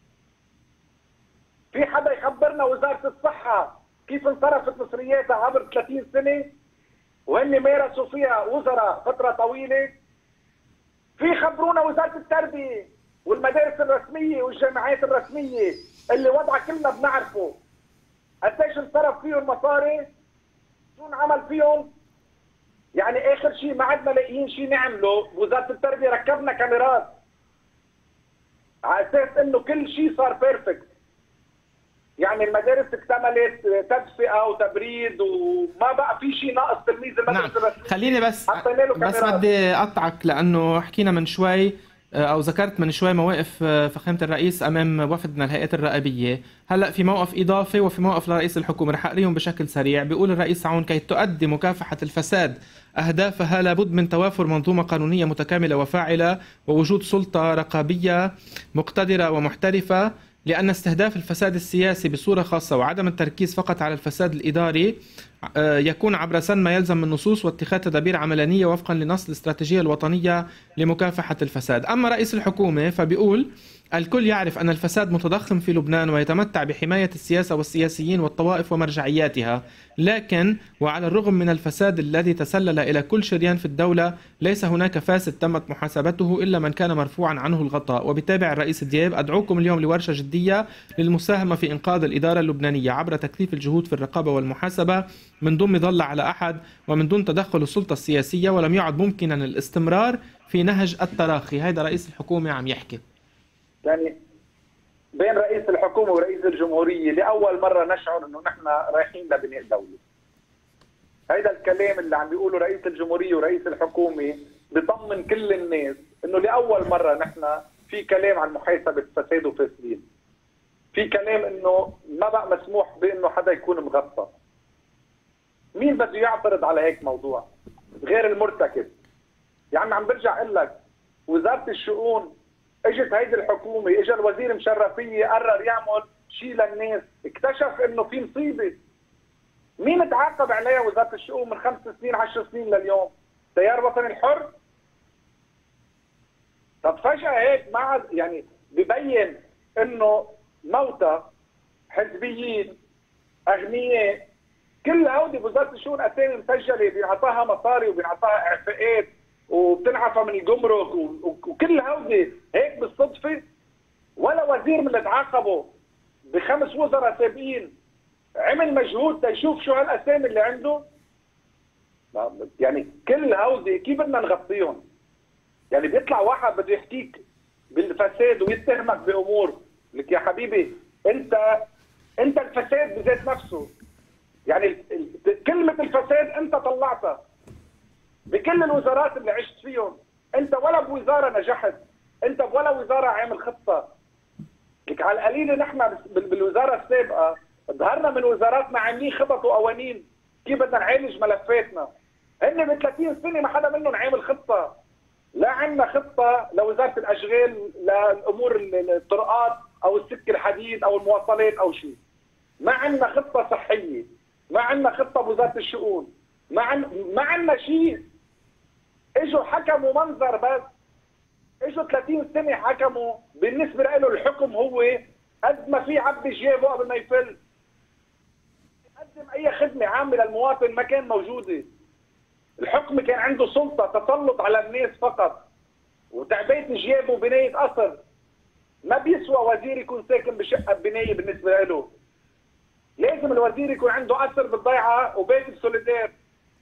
في حدا يخبرنا وزاره الصحه كيف انصرفت مصرياتها عبر ثلاثين سنه وهن مارسوا فيها وزراء فتره طويله. في خبرونا وزاره التربيه والمدارس الرسميه والجامعات الرسميه اللي وضعها كلنا بنعرفه، قديش انصرف فيهم مصاري، شو انعمل فيهم. يعني اخر شيء ما عدنا لاقيين شيء نعمله. وزاره التربيه ركبنا كاميرات على اساس انه كل شيء صار بيرفكت، يعني المدارس اكتملت تدفئه وتبريد وما بقى في شيء ناقص تلميذ المدرسه. نعم. الرسميه. خليني بس بس بدي اقطعك لانه حكينا من شوي او ذكرت من شوي مواقف فخامه الرئيس امام وفدنا الهيئات الرقابيه. هلا في موقف اضافي وفي موقف لرئيس الحكومه، رح اقريهم بشكل سريع. بيقول الرئيس عون كي تؤدي مكافحه الفساد اهدافها لابد من توافر منظومه قانونيه متكامله وفاعله ووجود سلطه رقابيه مقتدره ومحترفه، لأن استهداف الفساد السياسي بصورة خاصة وعدم التركيز فقط على الفساد الإداري يكون عبر سن ما يلزم من نصوص واتخاذ تدابير عملانية وفقا لنص الاستراتيجية الوطنية لمكافحة الفساد. أما رئيس الحكومة فبيقول الكل يعرف أن الفساد متضخم في لبنان ويتمتع بحماية السياسة والسياسيين والطوائف ومرجعياتها، لكن وعلى الرغم من الفساد الذي تسلل إلى كل شريان في الدولة ليس هناك فاسد تمت محاسبته إلا من كان مرفوعا عنه الغطاء. وبتابع الرئيس دياب أدعوكم اليوم لورشة جدية للمساهمة في إنقاذ الإدارة اللبنانية عبر تكثيف الجهود في الرقابة والمحاسبة من دون مظلة على أحد ومن دون تدخل السلطة السياسية، ولم يعد ممكنا الاستمرار في نهج التراخي. هذا رئيس الحكومة عم يحكي. يعني بين رئيس الحكومة ورئيس الجمهورية لأول مرة نشعر أنه نحن رايحين لبناء دولة. هذا الكلام اللي عم بيقوله رئيس الجمهورية ورئيس الحكومة بيطمن كل الناس أنه لأول مرة نحن في كلام عن محاسبة فساد وفاسدين. في كلام أنه ما بقى مسموح بأنه حدا يكون مغطى. مين بده يعترض على هيك موضوع غير المرتكب؟ يعني عم برجع اقول لك وزاره الشؤون اجت هيدي الحكومه، اجى الوزير مشرفيه قرر يعمل شيء للناس، اكتشف انه في مصيبه. مين تعاقب عليها وزاره الشؤون من خمس سنين عشر سنين لليوم؟ تيار وطني الحر؟ طب فجاه هيك مع يعني ببين انه موتى حزبيين اغنياء كل هودي بوزاره الشؤون اسامي مسجله بينعطاها مصاري وبينعطاها اعفاءات وبتنعفى من الجمرك وكل هودي هيك بالصدفه، ولا وزير من اللي تعاقبوا بخمس وزراء سابقين عمل مجهود تيشوف شو هالاسامي اللي عنده. يعني كل هودي كيف بدنا نغطيهم؟ يعني بيطلع واحد بده يحكيك بالفساد ويتهمك بامور، لك يا حبيبي انت انت الفساد بذات نفسه. يعني كلمه الفساد انت طلعتها بكل الوزارات اللي عشت فيهم، انت ولا بوزاره نجحت، انت ولا وزاره عامل خطه. لك على القليله نحن بالوزاره السابقه ظهرنا من وزاراتنا عاملين خطط وقوانين كيف بدنا نعالج ملفاتنا. هن ب ثلاثين سنه ما حدا منهم عامل خطه. لا عندنا خطه لوزاره الاشغال للامور الطرقات او السكه الحديد او المواصلات او شيء. ما عندنا خطه صحيه، ما عندنا خطه بوزاره الشؤون، ما عندنا ما عندنا شيء. اجوا حكموا منظر بس، اجوا ثلاثين سنه حكموا، بالنسبه له الحكم هو قد ما في عبي جيبه قبل ما يفل. يقدم اي خدمه عامه للمواطن ما كان موجوده. الحكم كان عنده سلطه تسلط على الناس فقط، وتعبئه جيبه بنايه قصر. ما بيسوى وزير يكون ساكن بشقه ببنايه بالنسبه له. لازم الوزير يكون عنده قصر بالضيعه وبيت بسوليدير.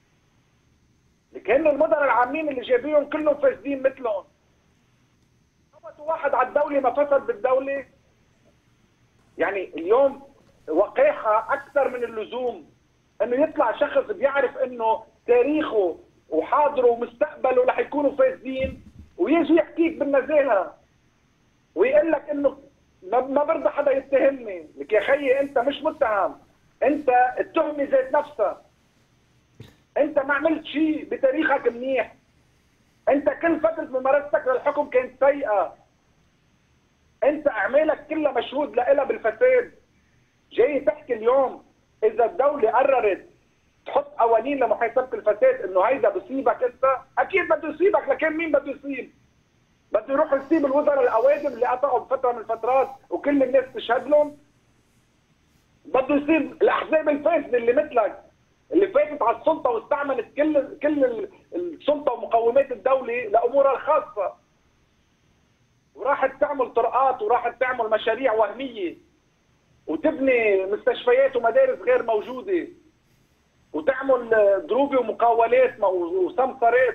لكن المدراء العامين اللي جايبيهم كلهم فاسدين مثلهم. ضبطوا واحد على الدوله ما فسد بالدوله. يعني اليوم وقاحه اكثر من اللزوم انه يطلع شخص بيعرف انه تاريخه وحاضره ومستقبله رح يكونوا فاسدين ويجي يحكيك بالنزاهه ويقول لك انه ما برضى حدا يتهمني. لك يا خيي انت مش متهم، انت التهمه ذات نفسها. انت ما عملت شيء بتاريخك منيح. انت كل فتره ممارستك للحكم كانت سيئه. انت اعمالك كلها مشهود لها بالفساد. جاي تحكي اليوم اذا الدوله قررت تحط قوانين لمحاسبه الفساد انه هيدا بصيبك انت، اكيد بده يصيبك. لكن مين بده يصيب؟ بده يروح يصيب الوزراء الاوادم اللي قطعوا بفتره من الفترات وكل الناس تشهد لهم؟ بده يصيب الاحزاب الفاسده اللي مثلك اللي فاتت على السلطه واستعملت كل كل السلطه ومقومات الدوله لامورها الخاصه، وراحت تعمل طرقات وراحت تعمل مشاريع وهميه وتبني مستشفيات ومدارس غير موجوده وتعمل دروبه ومقاولات وسمسرات.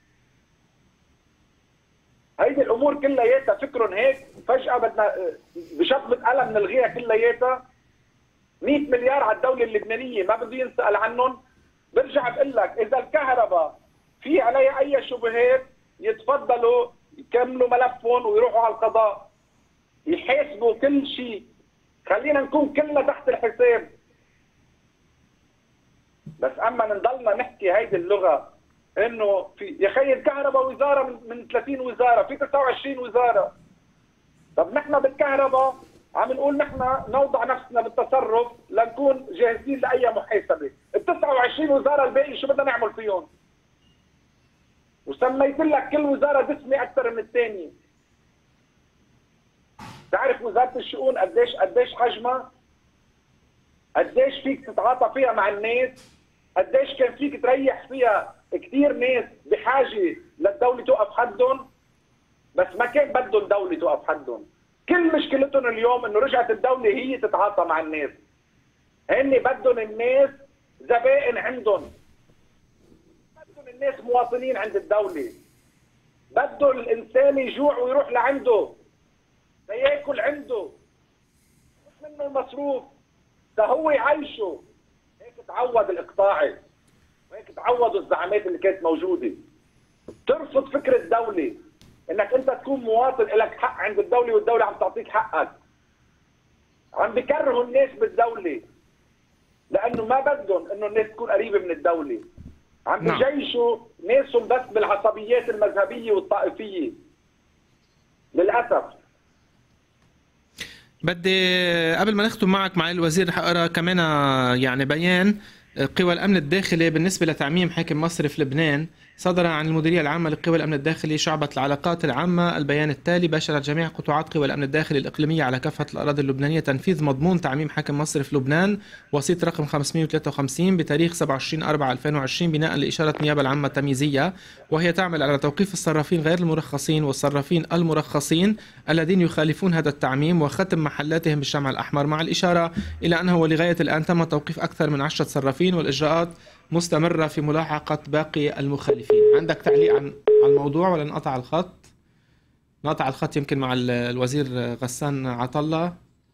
هيدي الامور كلياتها فكرهم هيك فجاه بدنا بشطبه قلم نلغيها كلياتها. مئة مليار على الدوله اللبنانيه ما بده ينسال عنهم. برجع بقول لك اذا الكهرباء في عليها اي شبهات يتفضلوا يكملوا ملفهم ويروحوا على القضاء يحاسبوا كل شيء. خلينا نكون كلنا تحت الحساب. بس اما نضلنا نحكي هيدي اللغه انه في يا خي الكهرباء وزاره من, من ثلاثين وزاره، في تسعة وعشرين وزاره. طب نحن بالكهرباء عم نقول نحن نوضع نفسنا بالتصرف لنكون جاهزين لاي محاسبه. ال تسعة وعشرين وزاره الباقي شو بدنا نعمل فيهم؟ وسميت لك كل وزاره دسمه اكثر من الثانيه. تعرف وزاره الشؤون قديش قديش حجمها؟ قديش فيك تتعاطى فيها مع الناس؟ قديش كان فيك تريح فيها كثير ناس بحاجه للدوله توقف حدهم؟ بس ما كان بدهم الدوله توقف حدهم. كل مشكلتهم اليوم انه رجعت الدوله هي تتعاطى مع الناس. هن بدهم الناس زبائن عندهم، بدهم الناس مواطنين عند الدولة، بده الإنسان يجوع ويروح لعنده لياكل عنده، مش منه المصروف ده هو يعيشه. هيك تعود الإقطاعي، وهيك تعودوا الزعامات اللي كانت موجودة ترفض فكرة الدولة، انك انت تكون مواطن لك حق عند الدولة والدولة عم تعطيك حقك. عم بكرهوا الناس بالدولة لانه ما بدهم انه الناس تكون قريبة من الدولة، عم بجيشوا ناسهم بس بالعصبيات المذهبية والطائفية للأسف. بدي قبل ما نختم معك مع الوزير حقرا كمان يعني بيان قوى الأمن الداخلي بالنسبة لتعميم حاكم مصرف لبنان صدر عن المديرية العامة لقوى الأمن الداخلي شعبة العلاقات العامة. البيان التالي: باشرت جميع قطاعات قوى الأمن الداخلي الإقليمية على كافة الأراضي اللبنانية تنفيذ مضمون تعميم حاكم مصرف لبنان وسيط رقم خمسمئة وثلاثة وخمسين بتاريخ سبعة وعشرين أربعة ألفين وعشرين بناء لإشارة النيابة العامة التمييزية، وهي تعمل على توقيف الصرافين غير المرخصين والصرافين المرخصين الذين يخالفون هذا التعميم وختم محلاتهم بالشمع الأحمر، مع الإشارة إلى أنه ولغاية الآن تم توقيف أكثر من عشرة صرافين والإجراءات مستمرة في ملاحقة باقي المخالفين. عندك تعليق عن الموضوع ولا نقطع الخط؟ نقطع الخط يمكن مع الوزير غسان عطلة.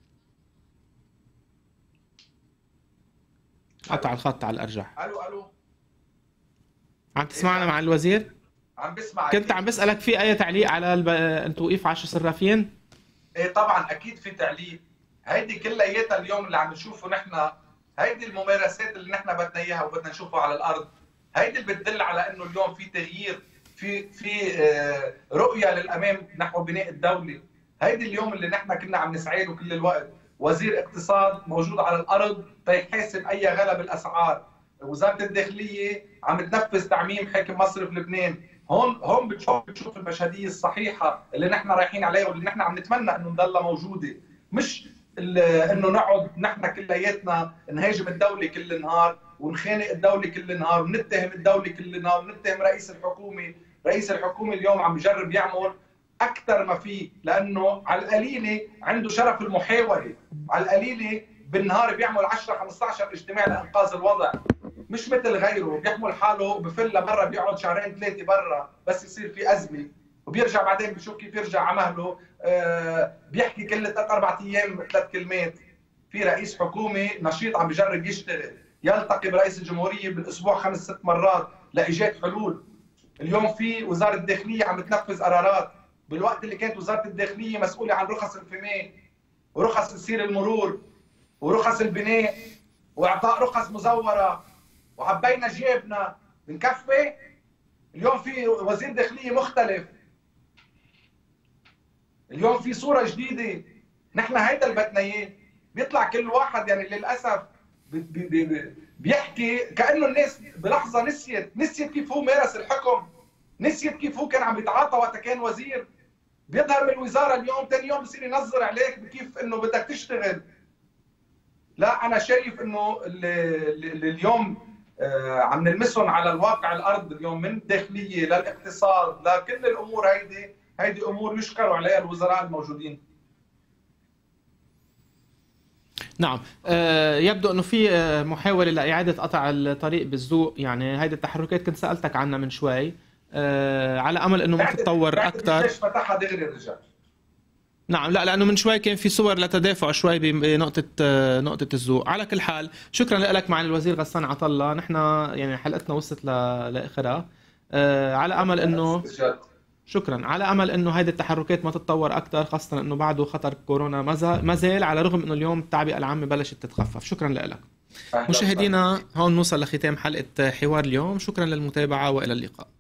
قطع الخط على الأرجح. الو الو عم تسمعنا مع الوزير؟ عم بسمع. كنت عم بسألك في أي تعليق على الب... توقيف عشر صرافين؟ ايه طبعا اكيد في تعليق. هيدي كلياتها اليوم اللي عم نشوفه نحن، هيدي الممارسات اللي نحن بدنا اياها وبدنا نشوفها على الارض، هيدي اللي بتدل على انه اليوم في تغيير، في في رؤيه للامام نحو بناء الدوله. هيدي اليوم اللي نحن كنا عم نسعى له كل الوقت. وزير اقتصاد موجود على الارض تيحاسب اي غلا بالاسعار، وزاره الداخليه عم تنفذ تعميم حاكم مصرف لبنان. هون هون بتشوف بتشوف المشهديه الصحيحه اللي نحن رايحين عليها واللي نحن عم نتمنى انه نضلها موجوده، مش انه نقعد نحن كلياتنا نهاجم الدوله كل النهار ونخانق الدوله كل النهار ونتهم الدوله كل النهار ونتهم رئيس الحكومه. رئيس الحكومه اليوم عم يجرب يعمل اكثر ما فيه، لانه على القليله عنده شرف المحاوله، على القليله بالنهار بيعمل عشرة خمسة عشر اجتماع لانقاذ الوضع، مش مثل غيره بيحمل حاله بفله مره بيقعد شهرين ثلاثه برا بس يصير في ازمه وبيرجع بعدين بشوف كيف يرجع على مهله. آه بيحكي كل ثلاث اربع ايام ثلاث كلمات. في رئيس حكومه نشيط عم بجرب يشتغل، يلتقي برئيس الجمهوريه بالاسبوع خمس ست مرات لايجاد حلول. اليوم في وزاره الداخليه عم تنفذ قرارات بالوقت اللي كانت وزاره الداخليه مسؤوله عن رخص الفيماء ورخص تسيير المرور ورخص البناء واعطاء رخص مزوره وعبينا جيبنا بنكفي. اليوم في وزير داخليه مختلف، اليوم في صوره جديده. نحن هيدا اللي بدنا اياه. بيطلع كل واحد يعني للاسف بي بي بيحكي كانه الناس بلحظه نسيت نسيت كيف هو مارس الحكم، نسيت كيف هو كان عم يتعاطى وقت كان وزير. بيظهر من الوزاره اليوم ثاني يوم بصير ينظر عليك بكيف انه بدك تشتغل. لا انا شايف انه اللي اليوم عم نلمسهم على الواقع الارض اليوم من الداخليه للاقتصاد لكل الامور هيدي هيدي امور يشكروا عليها الوزراء الموجودين. نعم. أه يبدو انه في محاوله لاعاده قطع الطريق بالذوق، يعني هيدي التحركات كنت سالتك عنها من شوي، أه على امل انه ما تتطور اكثر. ليش فتحها دغري الرجال؟ نعم، لا لانه من شوي كان في صور لتدافع شوي بنقطه نقطه الذوق. على كل حال شكرا لك معالي الوزير غسان عطله، نحن يعني حلقتنا وصلت لاخرها. أه على امل انه شكرا على امل انه هيدي التحركات ما تتطور اكثر، خاصه انه بعده خطر كورونا ما زال، على الرغم انه اليوم التعبئه العامه بلشت تتخفف. شكرا لك مشاهدينا، هون نوصل لختام حلقه حوار اليوم. شكرا للمتابعه والى اللقاء.